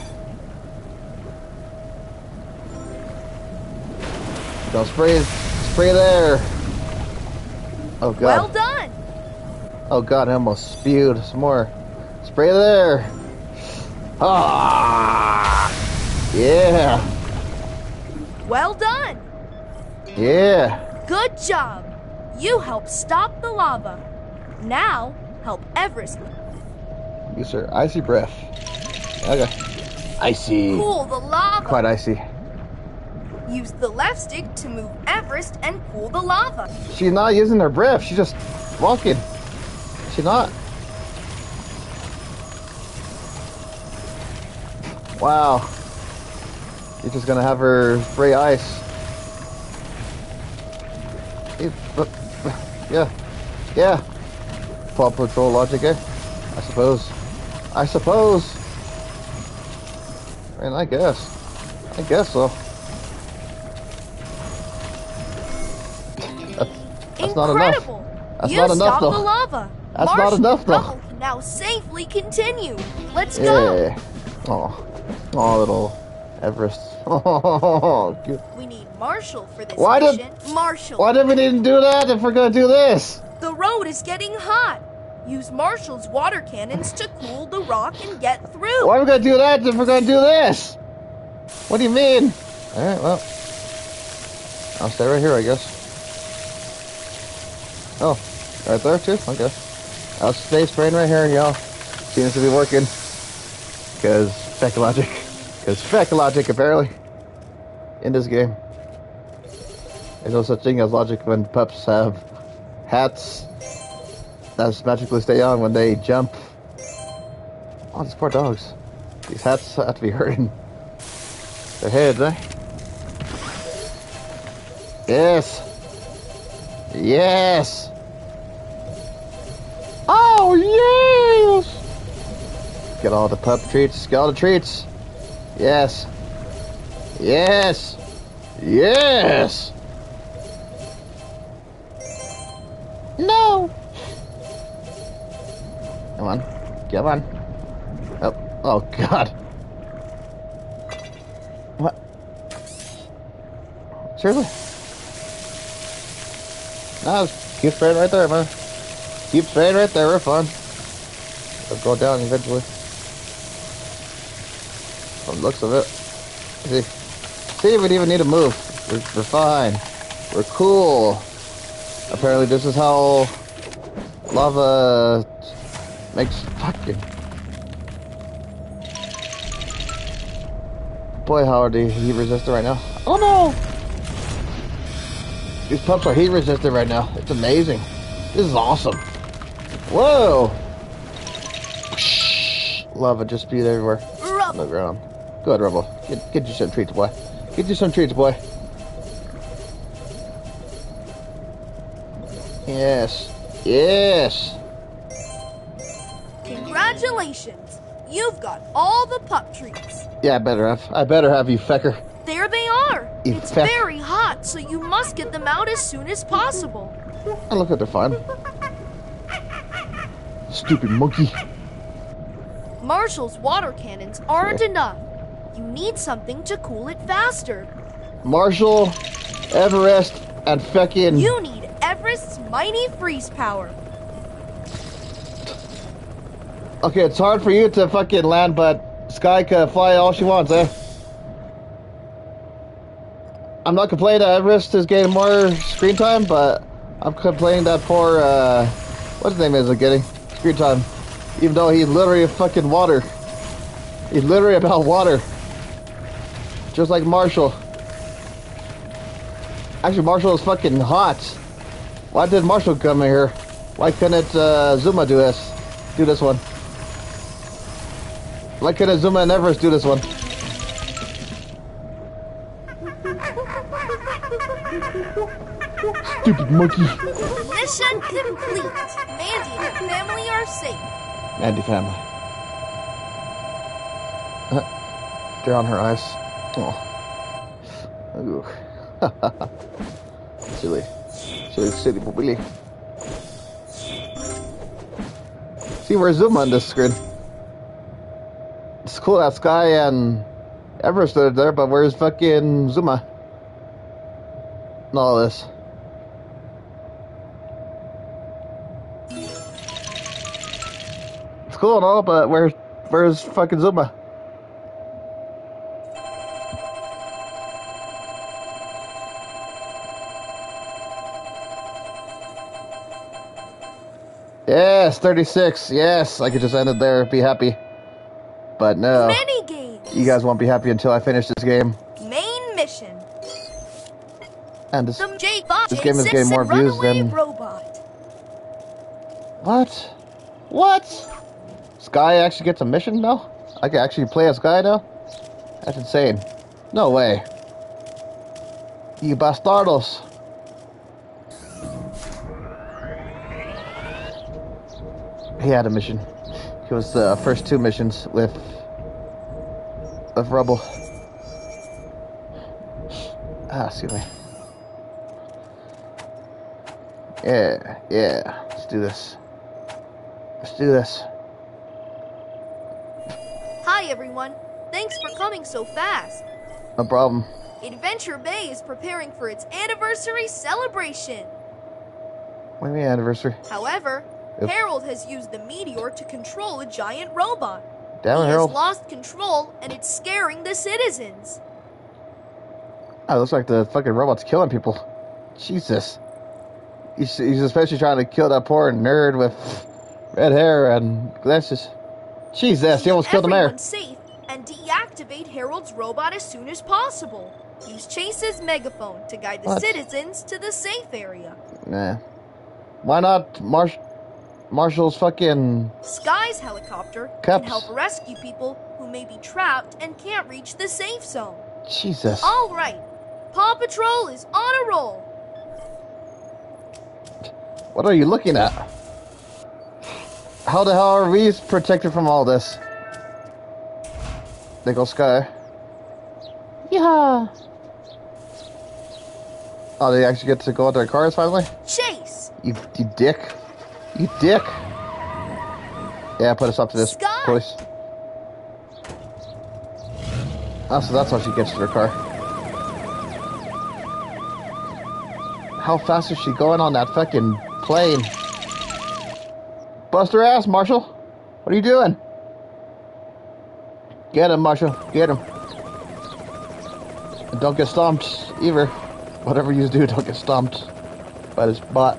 Don't spray, spray there. Oh god. Well done. Oh god, I almost spewed some more. Spray there. Ah. Yeah. Well done. Yeah. Good job. You helped stop the lava. Now, help Everest. Use her icy breath. Okay. Icy. Cool the lava. Quite icy. Use the left stick to move Everest and cool the lava. She's not using her breath. She's just walking. She's not. Wow. You're just gonna have her spray ice. Yeah. Yeah. Paw Patrol logic, eh? I suppose. I suppose. I mean, I guess. I guess so. That's, that's not enough. That's you not enough, though. The lava. That's Marshall not enough, though. Rubble can now safely continue. Let's Yeah. go. Oh, oh, little Everest. Oh, we need Marshall for this why mission. Did, Marshall. Why did we need to do that if we're gonna do this? The road is getting hot. Use Marshall's water cannons to cool the rock and get through. Why are we gonna do that if we're gonna do this? What do you mean? All right, well, I'll stay right here, I guess. Oh, right there too. Okay, I'll stay spraying right here, y'all. Seems to be working. Because feck logic. Because feck logic, apparently, in this game. There's no such thing as logic when pups have hats that magically stay on when they jump. Oh, these poor dogs. These hats have to be hurting their heads, eh? Yes. Yes. Oh, yes. Get all the pup treats. Get all the treats. Yes. Yes. Yes. No. Come on. Come on. Oh, oh God. What? Seriously? No, keep spraying right there, man. Keep spraying right there, we're fine. It'll go down eventually. From the looks of it. See, see, we don't even need to move. We're, we're fine. We're cool. Apparently this is how lava makes fucking... Boy, how are they heat resistant right now? Oh no! These pups are heat resistant right now. It's amazing. This is awesome. Whoa! Lava just spewed everywhere. On the ground. Go ahead, Rubble. Get, get you some treats, boy. Get you some treats, boy. Yes. Yes. Congratulations. You've got all the pup treats. Yeah, I better have. I better have you, fecker. There they are. You It's feck. very hot, so you must get them out as soon as possible. I look at they're fine. Stupid monkey. Marshall's water cannons aren't enough. You need something to cool it faster. Marshall, Everest, and feckin'... You need Everest's mighty freeze power. Okay, it's hard for you to fucking land, but Sky can fly all she wants, eh? I'm not complaining that Everest is getting more screen time, but I'm complaining that poor, uh... what's his name is it getting? Screen time. Even though he's literally fucking water. He's literally about water. Just like Marshall. Actually, Marshall is fucking hot. Why did Marshall come in here? Why couldn't uh, Zuma do this? Do this one? Why couldn't Zuma and Everest do this one? Stupid monkey. Mission complete. Mandy and her family are safe. Mandy family. Uh, they're on her eyes. Oh. Ooh. Silly. Silly, silly Billy. See, where's Zuma on this screen? It's cool that Sky and Everest stood there, but where's fucking Zuma? And all this. It's cool and all, but where's where's fucking Zuma? Yes, thirty-six. Yes, I could just end it there, be happy. But no. Mini games. You guys won't be happy until I finish this game. Main mission. And this, The J Bot this game is getting more views than... robot. What? What? Sky actually gets a mission now? I can actually play as Sky now? That's insane. No way. You bastardos. He had a mission. It was the first two missions with... with Rubble. Ah, excuse me. Yeah, yeah. Let's do this. Let's do this. Hi, everyone. Thanks for coming so fast. No problem. Adventure Bay is preparing for its anniversary celebration. What do you mean anniversary? However, Yep. Harold has used the meteor to control a giant robot. Damn it, he Harold. has lost control, and it's scaring the citizens. Oh, it looks like the fucking robot's killing people. Jesus. He's, he's especially trying to kill that poor nerd with red hair and glasses. Jesus, he almost killed the mayor. Everyone's safe, and deactivate Harold's robot as soon as possible. Use Chase's megaphone to guide the What? citizens to the safe area. Nah. Why not Marsh... Marshall's fucking... Sky's helicopter Caps. can help rescue people who may be trapped and can't reach the safe zone. Jesus. All right, Paw Patrol is on a roll. What are you looking at? How the hell are we protected from all this? There goes Sky. Yeah. Oh, they actually get to go out their cars finally? Chase, You, you dick. You dick. Yeah, put us up to this, Sky. police. Oh, so that's how she gets to her car. How fast is she going on that fucking plane? Bust her ass, Marshall. What are you doing? Get him, Marshall. Get him. And don't get stomped either. Whatever you do, don't get stomped by this bot.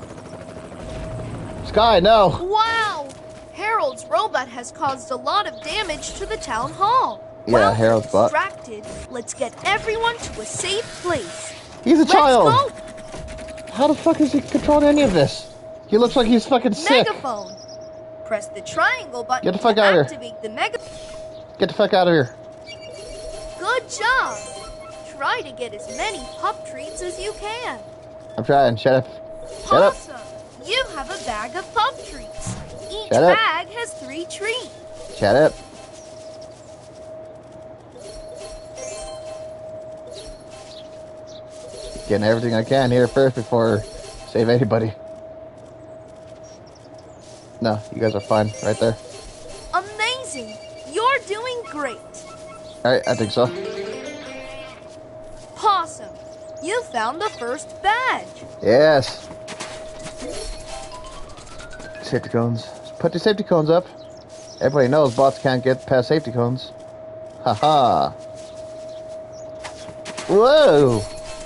Sky, no! wow! Harold's robot has caused a lot of damage to the town hall. Yeah, While Harold's bot. distracted, let's get everyone to a safe place. He's a Let's child! go! How the fuck is he controlling any of this? He looks like he's fucking sick. Megaphone. Press the triangle button Get the fuck to out of here. activate the mega. Get the fuck out of here. Good job. Try to get as many pup treats as you can. I'm trying. Shut up. Shut up. Awesome. You have a bag of pup treats. Each Shut up. bag has three treats. Shut up. getting everything I can here first before save anybody. No, you guys are fine right there. Amazing! You're doing great. Alright, I think so. Possum, you found the first badge. Yes. Safety cones. Put the safety cones up. Everybody knows bots can't get past safety cones. Haha. Whoa!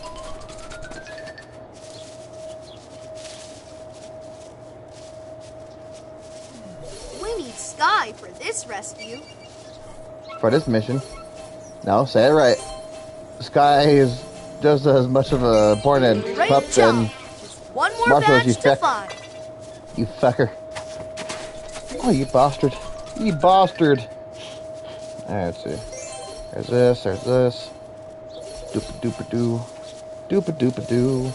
We need Sky for this rescue. For this mission. No, say it right. Sky is just as much of a important Great pup job. than Just one more Marshall, badge you to feck. find. you fucker. Oh, you bastard. You bastard. Alright, let's see. There's this, there's this. Doopa doopa doo. Doopa doopa doo.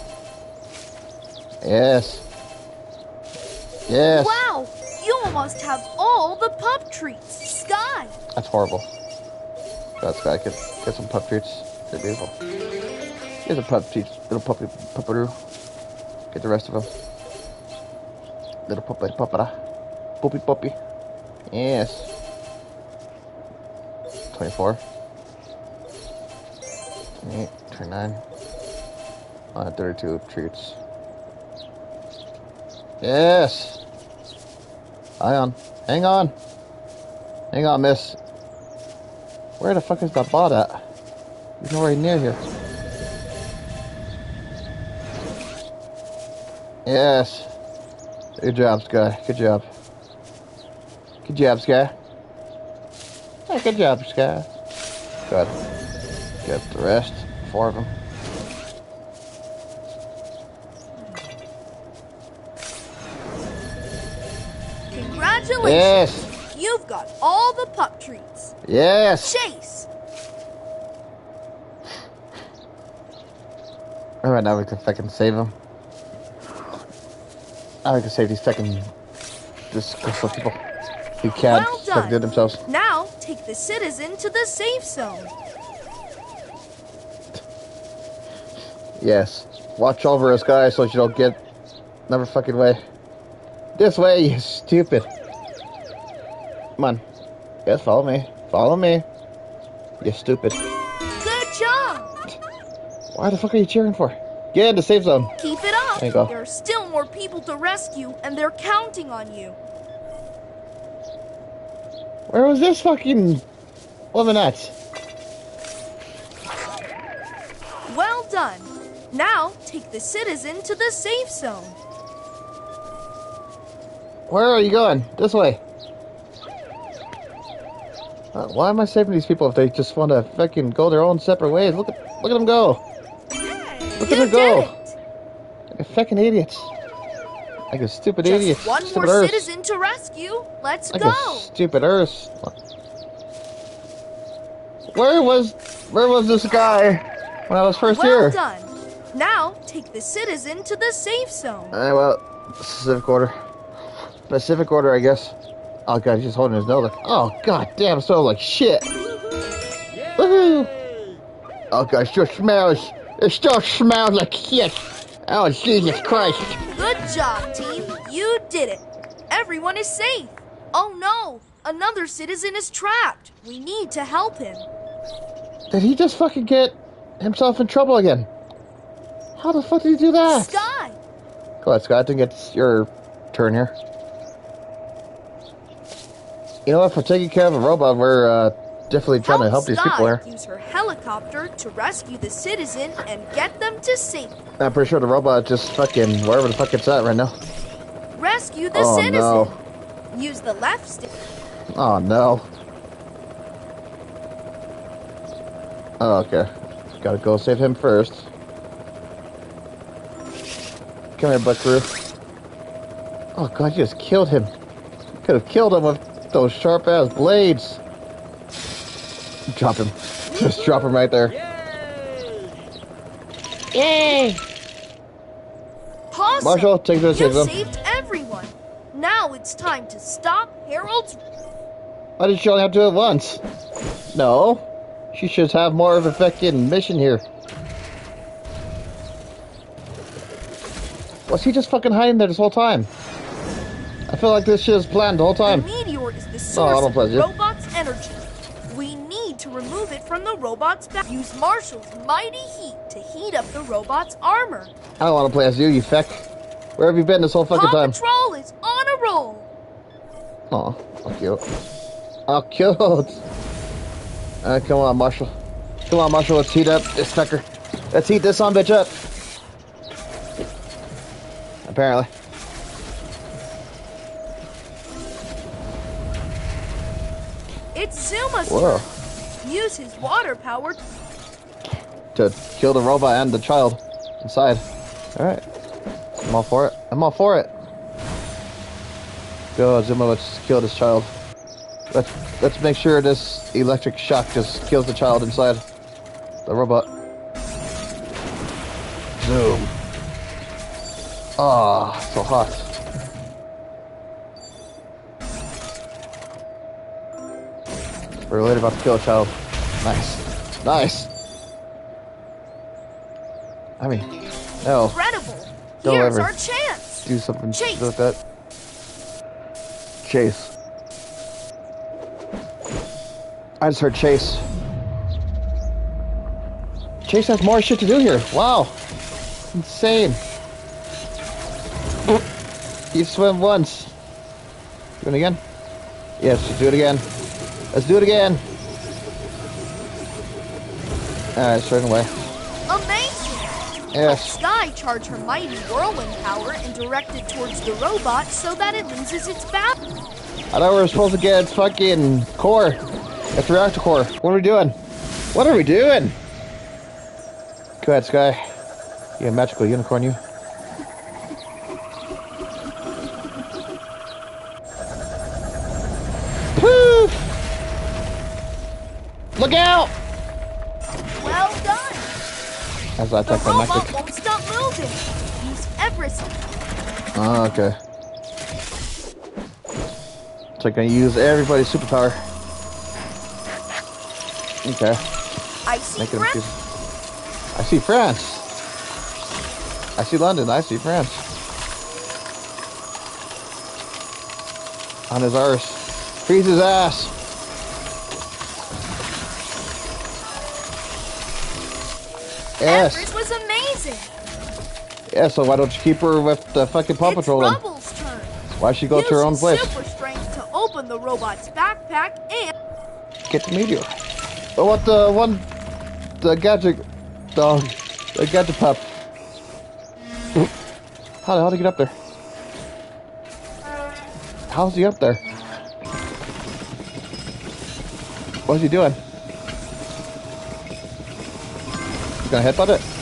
Yes. Yes. Wow! You almost have all the pup treats. Sky! That's horrible. That Sky could get some pup treats. They're beautiful. Here's a pup treats. Little puppy pupperoo. Get the rest of them. Little puppy puppera. Puppy puppy. Yes. twenty-four. twenty-eight. twenty-nine. Uh, thirty-two treats. Yes! Hang on. Hang on. Hang on, miss. Where the fuck is that bot at? He's nowhere near here. Yes. Good job, Sky. Good job. Good job, Sky. Yeah, good job, Sky. Good. Get the rest. Four of them. Congratulations! Yes! You've got all the pup treats. Yes! Chase! Alright, now we can fucking save him. Now we can save these fucking disgusting people who can't Well fucking do done. themselves. Now take the citizen to the safe zone. Yes. Watch over us, guys, so you don't get another fucking way. This way, you stupid. Come on. Yes, follow me. Follow me. You stupid. Good job! Why the fuck are you cheering for? Get in the safe zone. Keep it up. There you go. There are still more people to rescue, and they're counting on you. Where was this fucking woman at? Well done. Now take the citizen to the safe zone. Where are you going? This way. Uh, why am I saving these people if they just want to fucking go their own separate ways? Look at look at them go. Look You at them go. did it. Like a fucking idiots. Like a stupid Just idiot. one Stupid more Earth. citizen to rescue. Let's Like go. a stupid Earth. Where was where was this guy when I was first Well here? done. Now take the citizen to the safe zone. Alright, well, Pacific order. Pacific order, I guess. Oh god, he's just holding his nose like, oh god damn, I'm so like shit. Woohoo! Oh god, it still smells. It still smells like shit. Oh Jesus Christ. Good job, team. You did it. Everyone is safe. Oh no, another citizen is trapped. We need to help him. Did he just fucking get himself in trouble again? How the fuck did he do that? Sky! Go ahead, Scott. I think it's your turn here. You know what? For taking care of a robot, we're uh, definitely trying to help these people here. Use her helicopter to rescue the citizen and get them to safety. I'm pretty sure the robot just fucking wherever the fuck it's at right now. Rescue the Oh, citizen. no. Use the left stick. Oh no. Oh, okay. Gotta go save him first. Come here, Buckaroo. Oh god, you just killed him. You could have killed him with those sharp ass blades. Drop him. Just drop him right there. Yay! Possum, Marshall, take this. you Take them. saved everyone. Now it's time to stop Harold's. Why did she only have to do it once? No. She should have more of a fucking mission here. Was he just fucking hiding there this whole time? I feel like this shit is planned the whole time. The meteor is the Oh, I source don't of play the you. robot's energy. We need to remove it from the robot's back. Use Marshall's mighty heat to heat up the robot's armor. I don't want to play as you, you feck. Where have you been this whole fucking Paw time? Patrol is on a roll. Aw, how cute. How cute. Alright, come on, Marshall. Come on, Marshall, let's heat up this fecker. Let's heat this son bitch up. Apparently. It's Zuma's Whoa. turn. Use his water power To kill the robot and the child inside. Alright. I'm all for it. I'm all for it. Go, Zuma, let's kill this child. Let's let's make sure this electric shock just kills the child inside the robot. Zoom. Ah, oh, so hot. We're later about to kill a child. Nice. Nice. I mean, no. incredible. Don't Here's ever our chance. do something Chase. with that. Chase. I just heard Chase. Chase has more shit to do here. Wow. Insane. You swim once. Do it again? Yes, let's do it again. Let's do it again. Alright, straight away. Amazing. Yes. Sky charge her mighty whirlwind power and direct it towards the robot so that it loses its battle. I thought we were supposed to get fucking core. It's reactor core. What are we doing? What are we doing? Go ahead, Sky. You a magical unicorn, you. Poof! Look out! Well done. As I The attack the robot magic. won't stop moving. Use everything. Oh, okay. So I'm gonna use everybody's superpower. Okay. I see Make it Grip. I see France. I see London. I see France. On his arse. Freeze his ass. Yes. Everest was amazing. Yeah, so why don't you keep her with the fucking Paw It's Patrol then? Rubble's turn. Why she go to her own Use place? super strength to open the robot's backpack and Get the meteor. Oh, what the one? The gadget dog. The gadget pup. How the hell did he get up there? How's he up there? What's he doing? He's gonna headbutt it?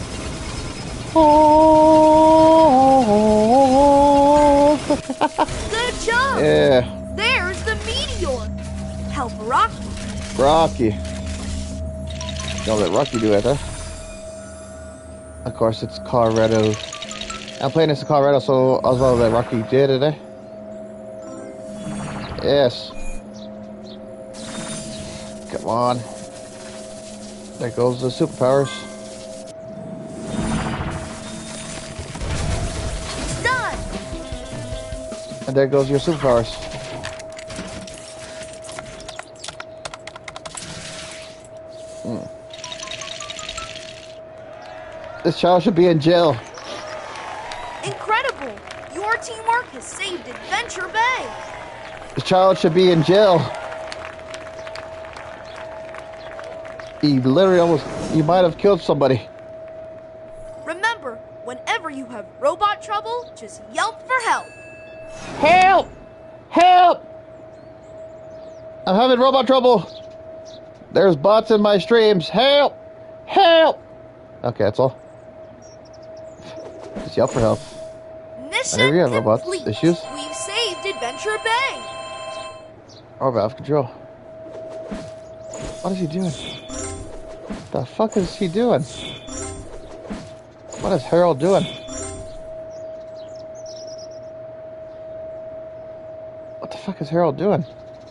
Oh! good job. Yeah, There's the meteor. Help Rocky. Rocky. Don't let Rocky do it, huh? Of course, it's Colorado. I'm playing this in Colorado, so as well that Rocky did it, eh? Yes. Come on. There goes the superpowers. It's done. And there goes your superpowers. Hmm. This child should be in jail. Incredible. Your teamwork has saved Adventure Bay. This child should be in jail. He literally almost, he might have killed somebody. Remember, whenever you have robot trouble, just yelp for help. Help! Help! I'm having robot trouble. There's bots in my streams. Help! Help! Okay, that's all. Just yell for help. Mission There we go, robots. complete. Issues? We've saved Adventure Bay. Oh, out of control. What is he doing? The fuck is he doing? What is Harold doing? What the fuck is Harold doing?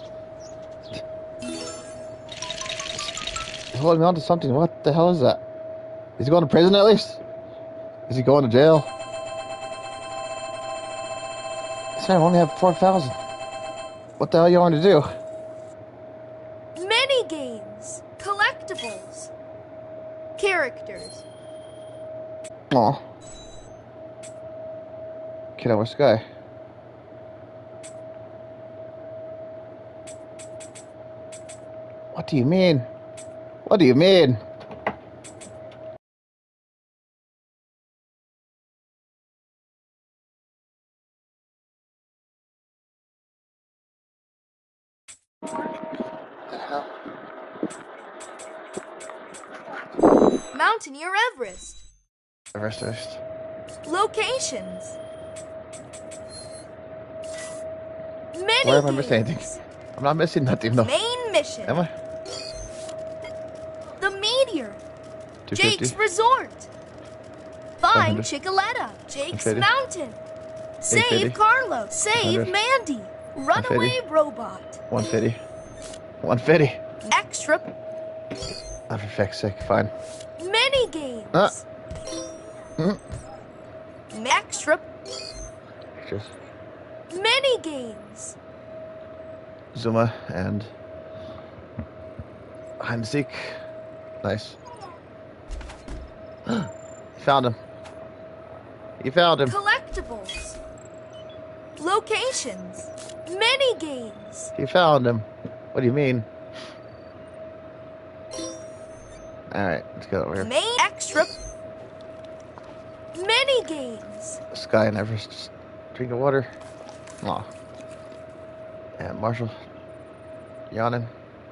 He's holding on to something. What the hell is that? Is he going to prison at least? Is he going to jail? Sam, I only have four thousand. What the hell you want to do? Mini games, collectibles, characters. Aw. Kid, what's guy? What do you mean? What do you mean? Mountaineer Everest. Everest, Everest. Locations. Mini Where am I missing anything? I'm not missing nothing though. Main mission. Am I? The Meteor. two fifty. Jake's Resort. Find one hundred. Chicoletta. Jake's one fifty. Mountain. eight fifty. Save Carlos. Save one hundred. Mandy. Runaway fifty. Robot. one fifty. one fifty. Extra. Oh, for fuck's sake, fine. Mini games. Ah. Mm. Extra. Cheers. Mini games. Zuma and hide and seek. Nice. You found him. You found him. Collectibles. Locations. Mini games. You found him. What do you mean? Alright, let's go over here. Main extra. Mini games. Sky and Everest. Just drink of water. Aw. And Marshall. Yawning.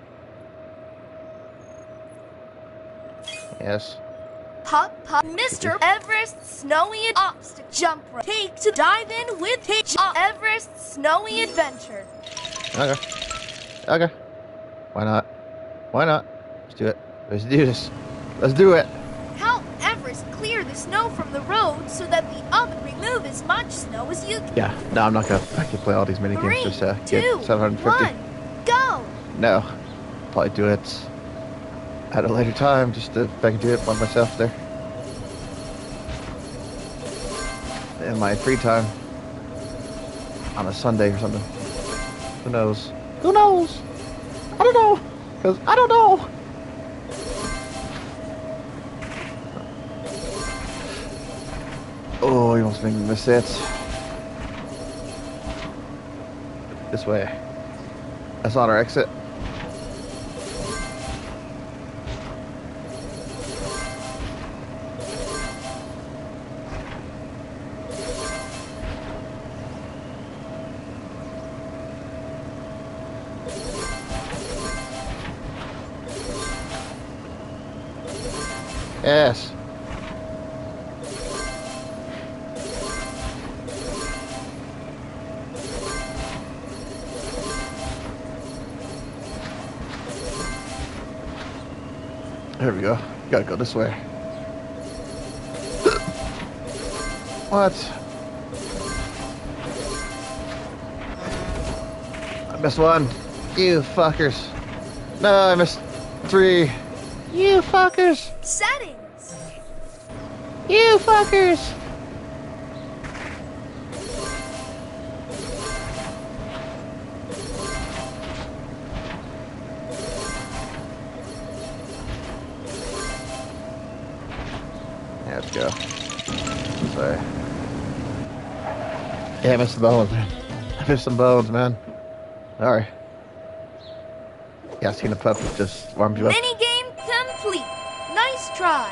Yes. Hop, hop, Mister Everest Snowy Obstacle Jump Rope. Take to dive in with Take Everest Snowy Adventure. Okay. Okay. Why not? Why not? Let's do it. Let's do this. Let's do it. Help Everest clear the snow from the road so that the oven remove as much snow as you can. Yeah. No, I'm not gonna. I can play all these mini Three, games. Just uh, two, get seven hundred fifty. one, go. No. Probably do it at a later time. Just to, if I can do it by myself there. In my free time. On a Sunday or something. Who knows? Who knows? I don't know. Because I don't know. Oh, you almost made me miss it. This way. That's not our exit. Yes. There we go. Gotta go this way. What? I missed one. You fuckers. No, I missed three. You fuckers. Settings. You fuckers. Yeah, let's go. Sorry. Yeah, I missed the bones, man. I missed some bones, man. Sorry. Yeah, seeing the pup just warms you up. Mini game complete. Nice try.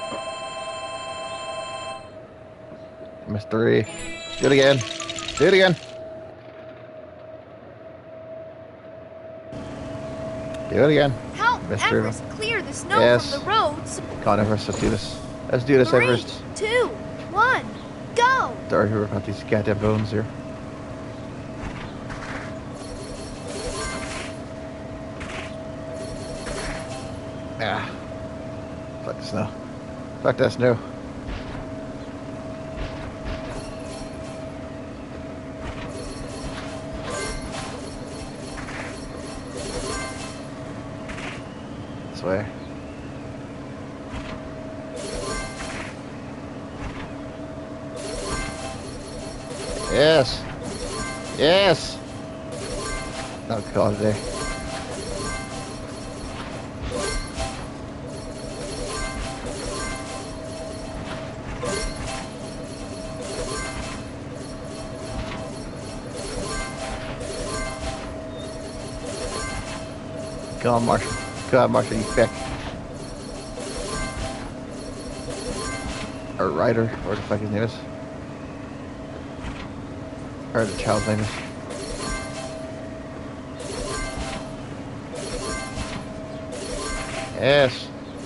Missed three. Do it again. Do it again. Do it again. Help Missed three. Everest clear the snow Yes. from the roads. Come on, Everest. Let's do this. Let's do this, Three, Everest. two, one, go. Sorry, we work on these goddamn bones here. Ah. Fuck the snow. Fuck that snow. This way. Yes. Yes! Oh god, there. Come on, Marshall. Come on, Marshall, you feck. Or Ryder, or the fuck his name is. Or the child's name is. Yes.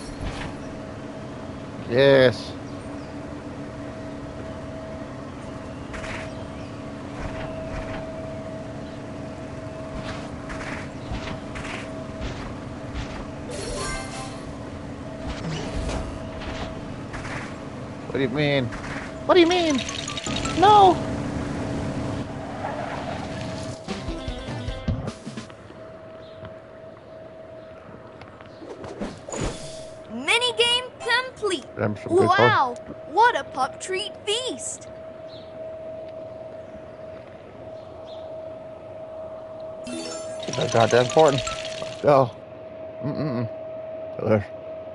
Yes. What do you mean? What do you mean? No! Minigame complete. Wow, wow, what a pup treat feast. That's goddamn important. Let's go. Mm-mm-mm. There.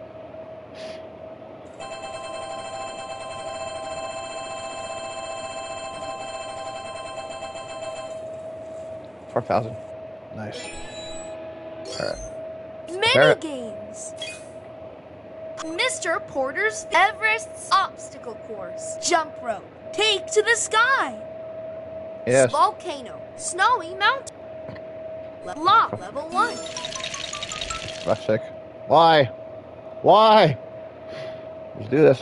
Four thousand. Nice. Alright. Mini-games. Mister Porter's Everest's obstacle course. Jump rope. Take to the sky. Yes. Volcano. Snowy mountain. Lock level one. Fuck's sake. Why? Why? Let's do this.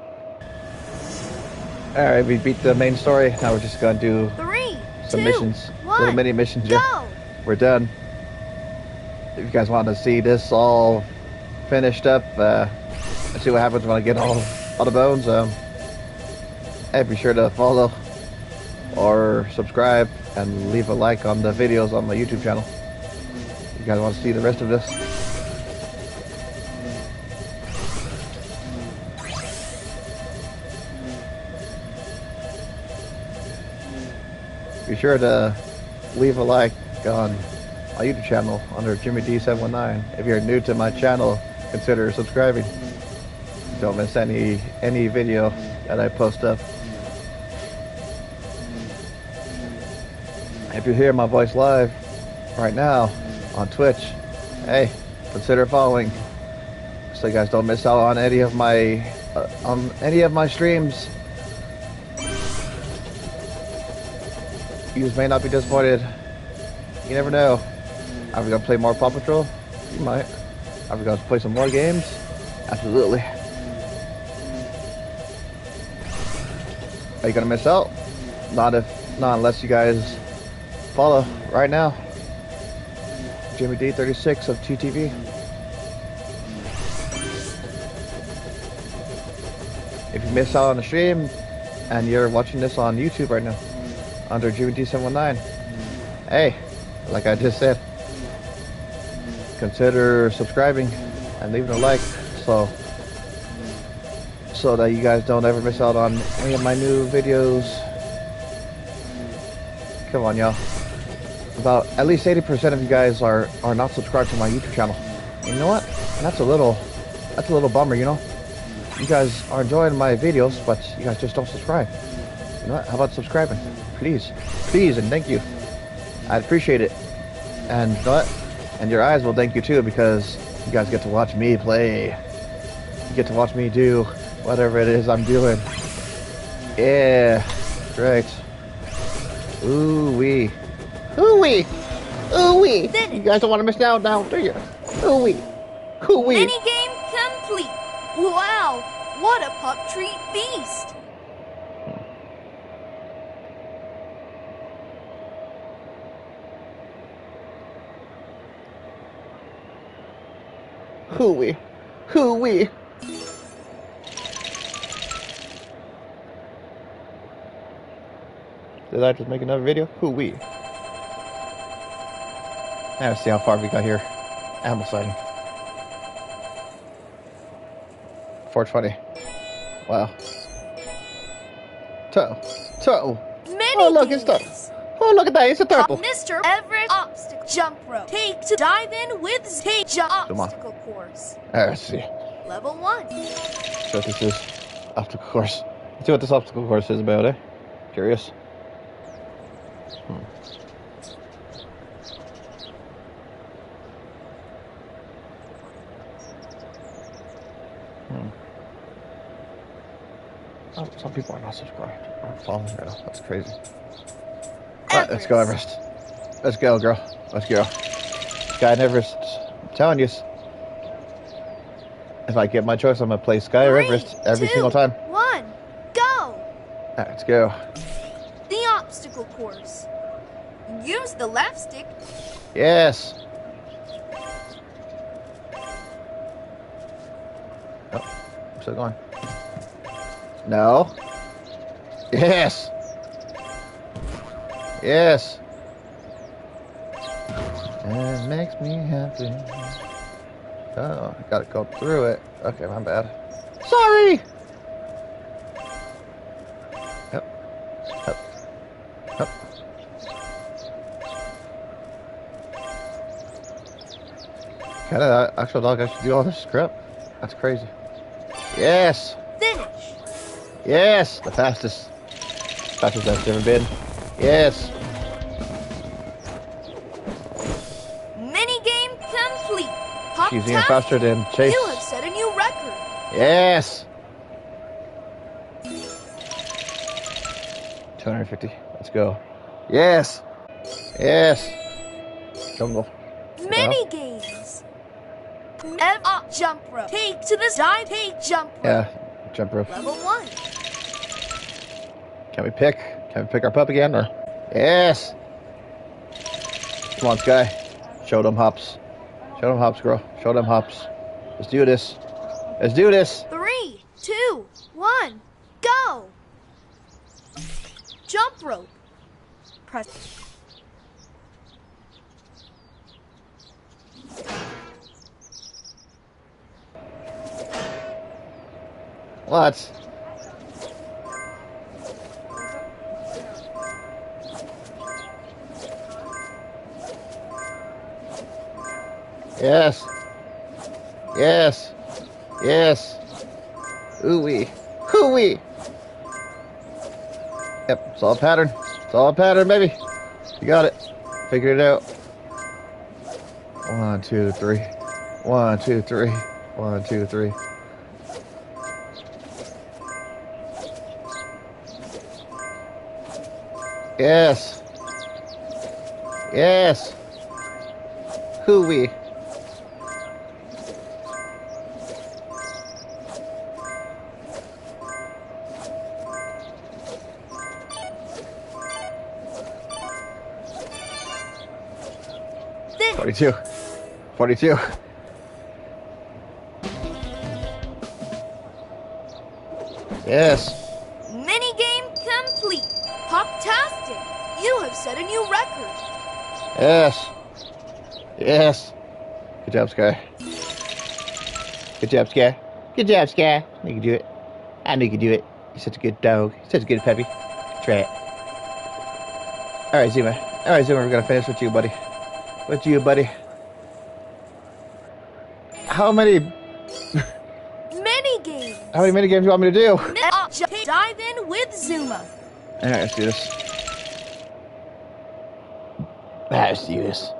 Alright, we beat the main story. Now we're just gonna do Three, some two, missions. one, Little mini missions. go. Yeah. We're done. If you guys want to see this all finished up, uh, and see what happens when I get all, all the bones, um, hey, be sure to follow or subscribe and leave a like on the videos on my YouTube channel. If you guys want to see the rest of this. Be sure to leave a like on my YouTube channel under Jimmy D seven one nine. If you're new to my channel, consider subscribing. Don't miss any any video that I post up. If you hear my voice live right now on Twitch, hey, consider following so you guys don't miss out on any of my uh, on any of my streams. You may not be disappointed. You never know. Are we gonna play more Paw Patrol? You might. Are we gonna play some more games? Absolutely. Are you gonna miss out? Not if, not unless you guys follow right now. Jimmy D thirty-six of T T V. If you miss out on the stream and you're watching this on YouTube right now, under Jimmy D seven one nine, hey, like I just said, consider subscribing and leaving a like so so that you guys don't ever miss out on any of my new videos. Come on, y'all. About at least eighty percent of you guys are are not subscribed to my YouTube channel. And you know what? And that's a little that's a little bummer, you know? You guys are enjoying my videos, but you guys just don't subscribe. You know what? How about subscribing? Please. Please and thank you. I'd appreciate it. And you know what? And your eyes will thank you too, because you guys get to watch me play. You get to watch me do whatever it is I'm doing. Yeah. Great. Ooh wee. Ooh wee. Ooh wee. You guys don't want to miss out now, do you? Ooh wee. Ooh wee. Minigame complete. Wow, what a pup treat feast. Hooey. Hooey. Did I just make another video? Hooey. Now see how far we got here. Animal sighting. four twenty. Wow. Toe. Toe. Mini Oh, look, it's toe. Oh, look at that. It's a turtle. Mister Everest obstacle jump rope. Take to dive in with take jump Come on. obstacle course. Alright, let's see. Level one. See what this is. Obstacle course. Let's see what this obstacle course is about, eh? Curious. Hmm. Hmm. Oh, some people are not subscribed. I'm following right now. That's crazy. Alright, let's go, Everest. Let's go, girl. Let's go. Sky and Everest. I'm telling you. If I get my choice, I'm gonna play Sky or Three, Everest every two, single time. One, go. Alright, let's go. The obstacle course. Use the left stick. Yes. Oh, I'm still going. No. Yes. Yes. It makes me happy. Oh, I gotta go through it. Okay, my bad. Sorry. Yep. Yep. Yep. Can that actual dog actually do all this crap? That's crazy. Yes. Finish. Yes. The fastest. Fastest I've ever been. Yes. Mini game complete. Pop She's even faster than Chase. You have set a new record. Yes. two hundred fifty. Let's go. Yes. Yes. Jungle. Mini games. Ev up jump rope. Take to the side. Take jump rope. Yeah. Jump rope. Level one. Can we pick? Can we pick our pup again? Or yes. Come on, Sky. Show them hops. Show them hops, girl. Show them hops. Let's do this. Let's do this. Three, two, one, go. Jump rope. Press. What? Yes. Yes. Yes. Ooh-wee. Hoo-wee. Yep, it's all a pattern. It's all a pattern, baby. You got it. Figured it out. One, two, three. One, two, three. One, two, three. Yes. Yes. Hoo-wee. Forty-two. Forty-two. Yes. Mini game complete. Poptastic. You have set a new record. Yes. Yes. Good job, Sky. Good job, Sky. Good job, Sky. You can do it. I know you can do it. You're such a good dog. You're such a good puppy. Try it. Alright, Zuma. Alright, Zuma, we're gonna finish with you, buddy. With you, buddy. How many... Mini games. How many minigames do you want me to do? Uh, dive in with Zuma. Alright, let's do this. Let's do this.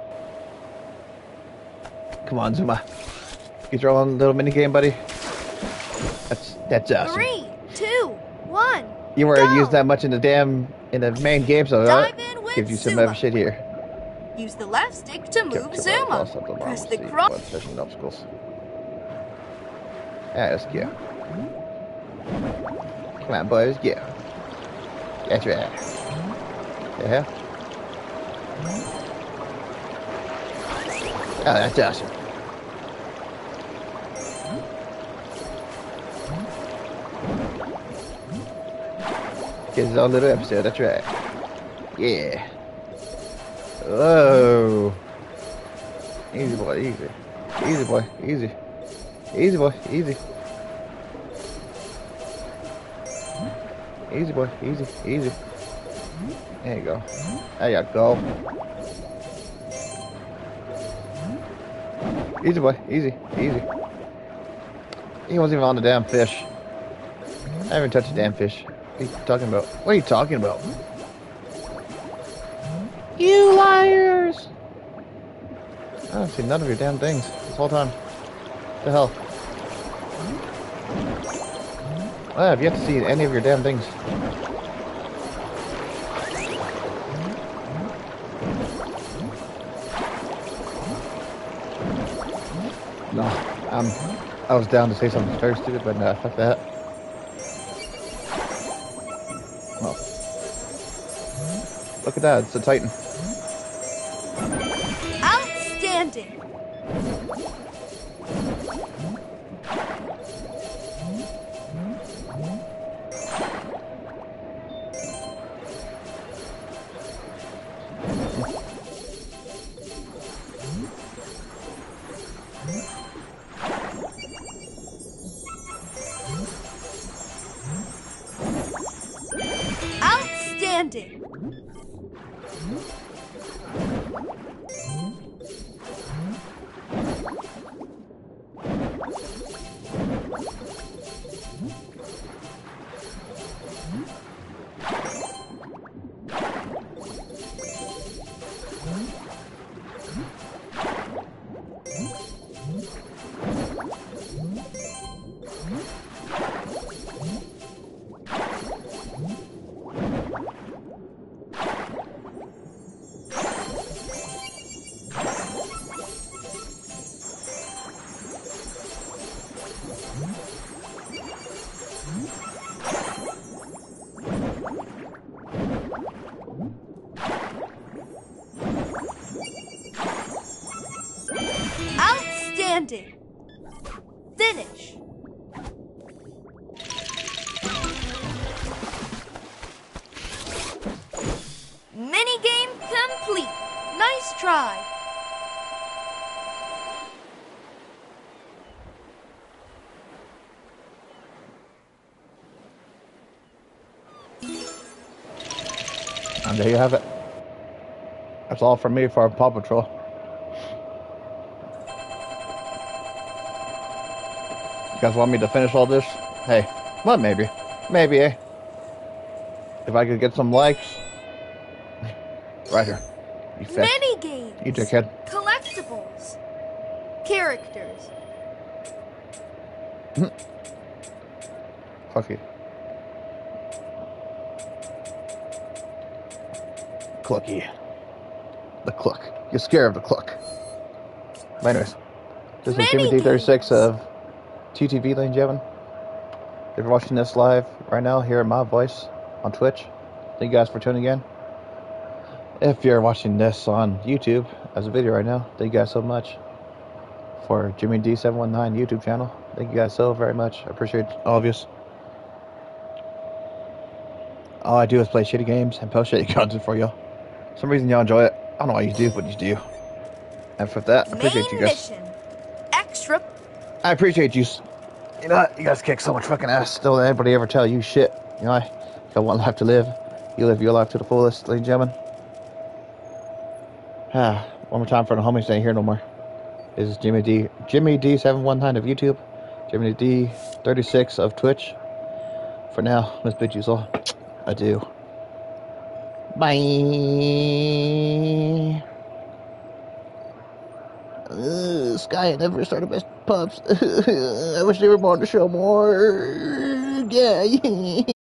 Come on, Zuma. Get your own little minigame, buddy. That's that's awesome. Three, two, one. You weren't go. used that much in the damn in the main game, so Dive that in with gives you some Zuma. other shit here. Use the left stick to move Keep- keep Zuma. on, cross up Press bottom, the see cross. what session obstacles. Alright, let's go. Come on, boys, go. That's right. Yeah. Oh, that's awesome. Get his own little episode, that's right. Yeah. Whoa. Easy boy, easy. Easy boy, easy. Easy boy, easy. Easy boy, easy, easy. There you go. There you go. Easy, boy. Easy. Easy. He wasn't even on the damn fish. I haven't touched a damn fish. What are you talking about? What are you talking about? You liars! I don't see none of your damn things this whole time. What the hell? I have yet to see any of your damn things. No, um, I was down to say something very stupid, but nah, fuck that. Oh. Look at that, it's a Titan. Outstanding! Outstanding! Outstanding! Finish! Minigame complete! Nice try! And there you have it. That's all from me for Paw Patrol. You guys want me to finish all this? Hey, well, maybe. Maybe, eh? If I could get some likes. Right here. You fat. Minigames! You dickhead. Collectibles! Characters! Fuck you. Clucky. The cluck. You're scared of the cluck. But anyways, this is Jimmy D thirty-six of T T V, ladies and gentlemen. If you're watching this live right now, hearing my voice on Twitch, thank you guys for tuning in. If you're watching this on YouTube as a video right now, thank you guys so much for Jimmy D seven one nine YouTube channel. Thank you guys so very much. I appreciate all of you. All I do is play shitty games and post shitty content for y'all. For some reason y'all enjoy it. I don't know why you do, but you do. And for that, I appreciate Main you guys. mission. Extra. I appreciate you. You know what? You guys kick so much fucking ass. Don't anybody ever tell you shit. You know, I got one life to live. You live your life to the fullest, ladies and gentlemen. Ah, one more time for the homies that ain't here no more. This is Jimmy D. Jimmy D seven one nine of YouTube. Jimmy D thirty-six of Twitch. For now, let's bid you all adieu. Bye. Uh, Sky and Everest are the best pups. I wish they were born to show more. Yeah.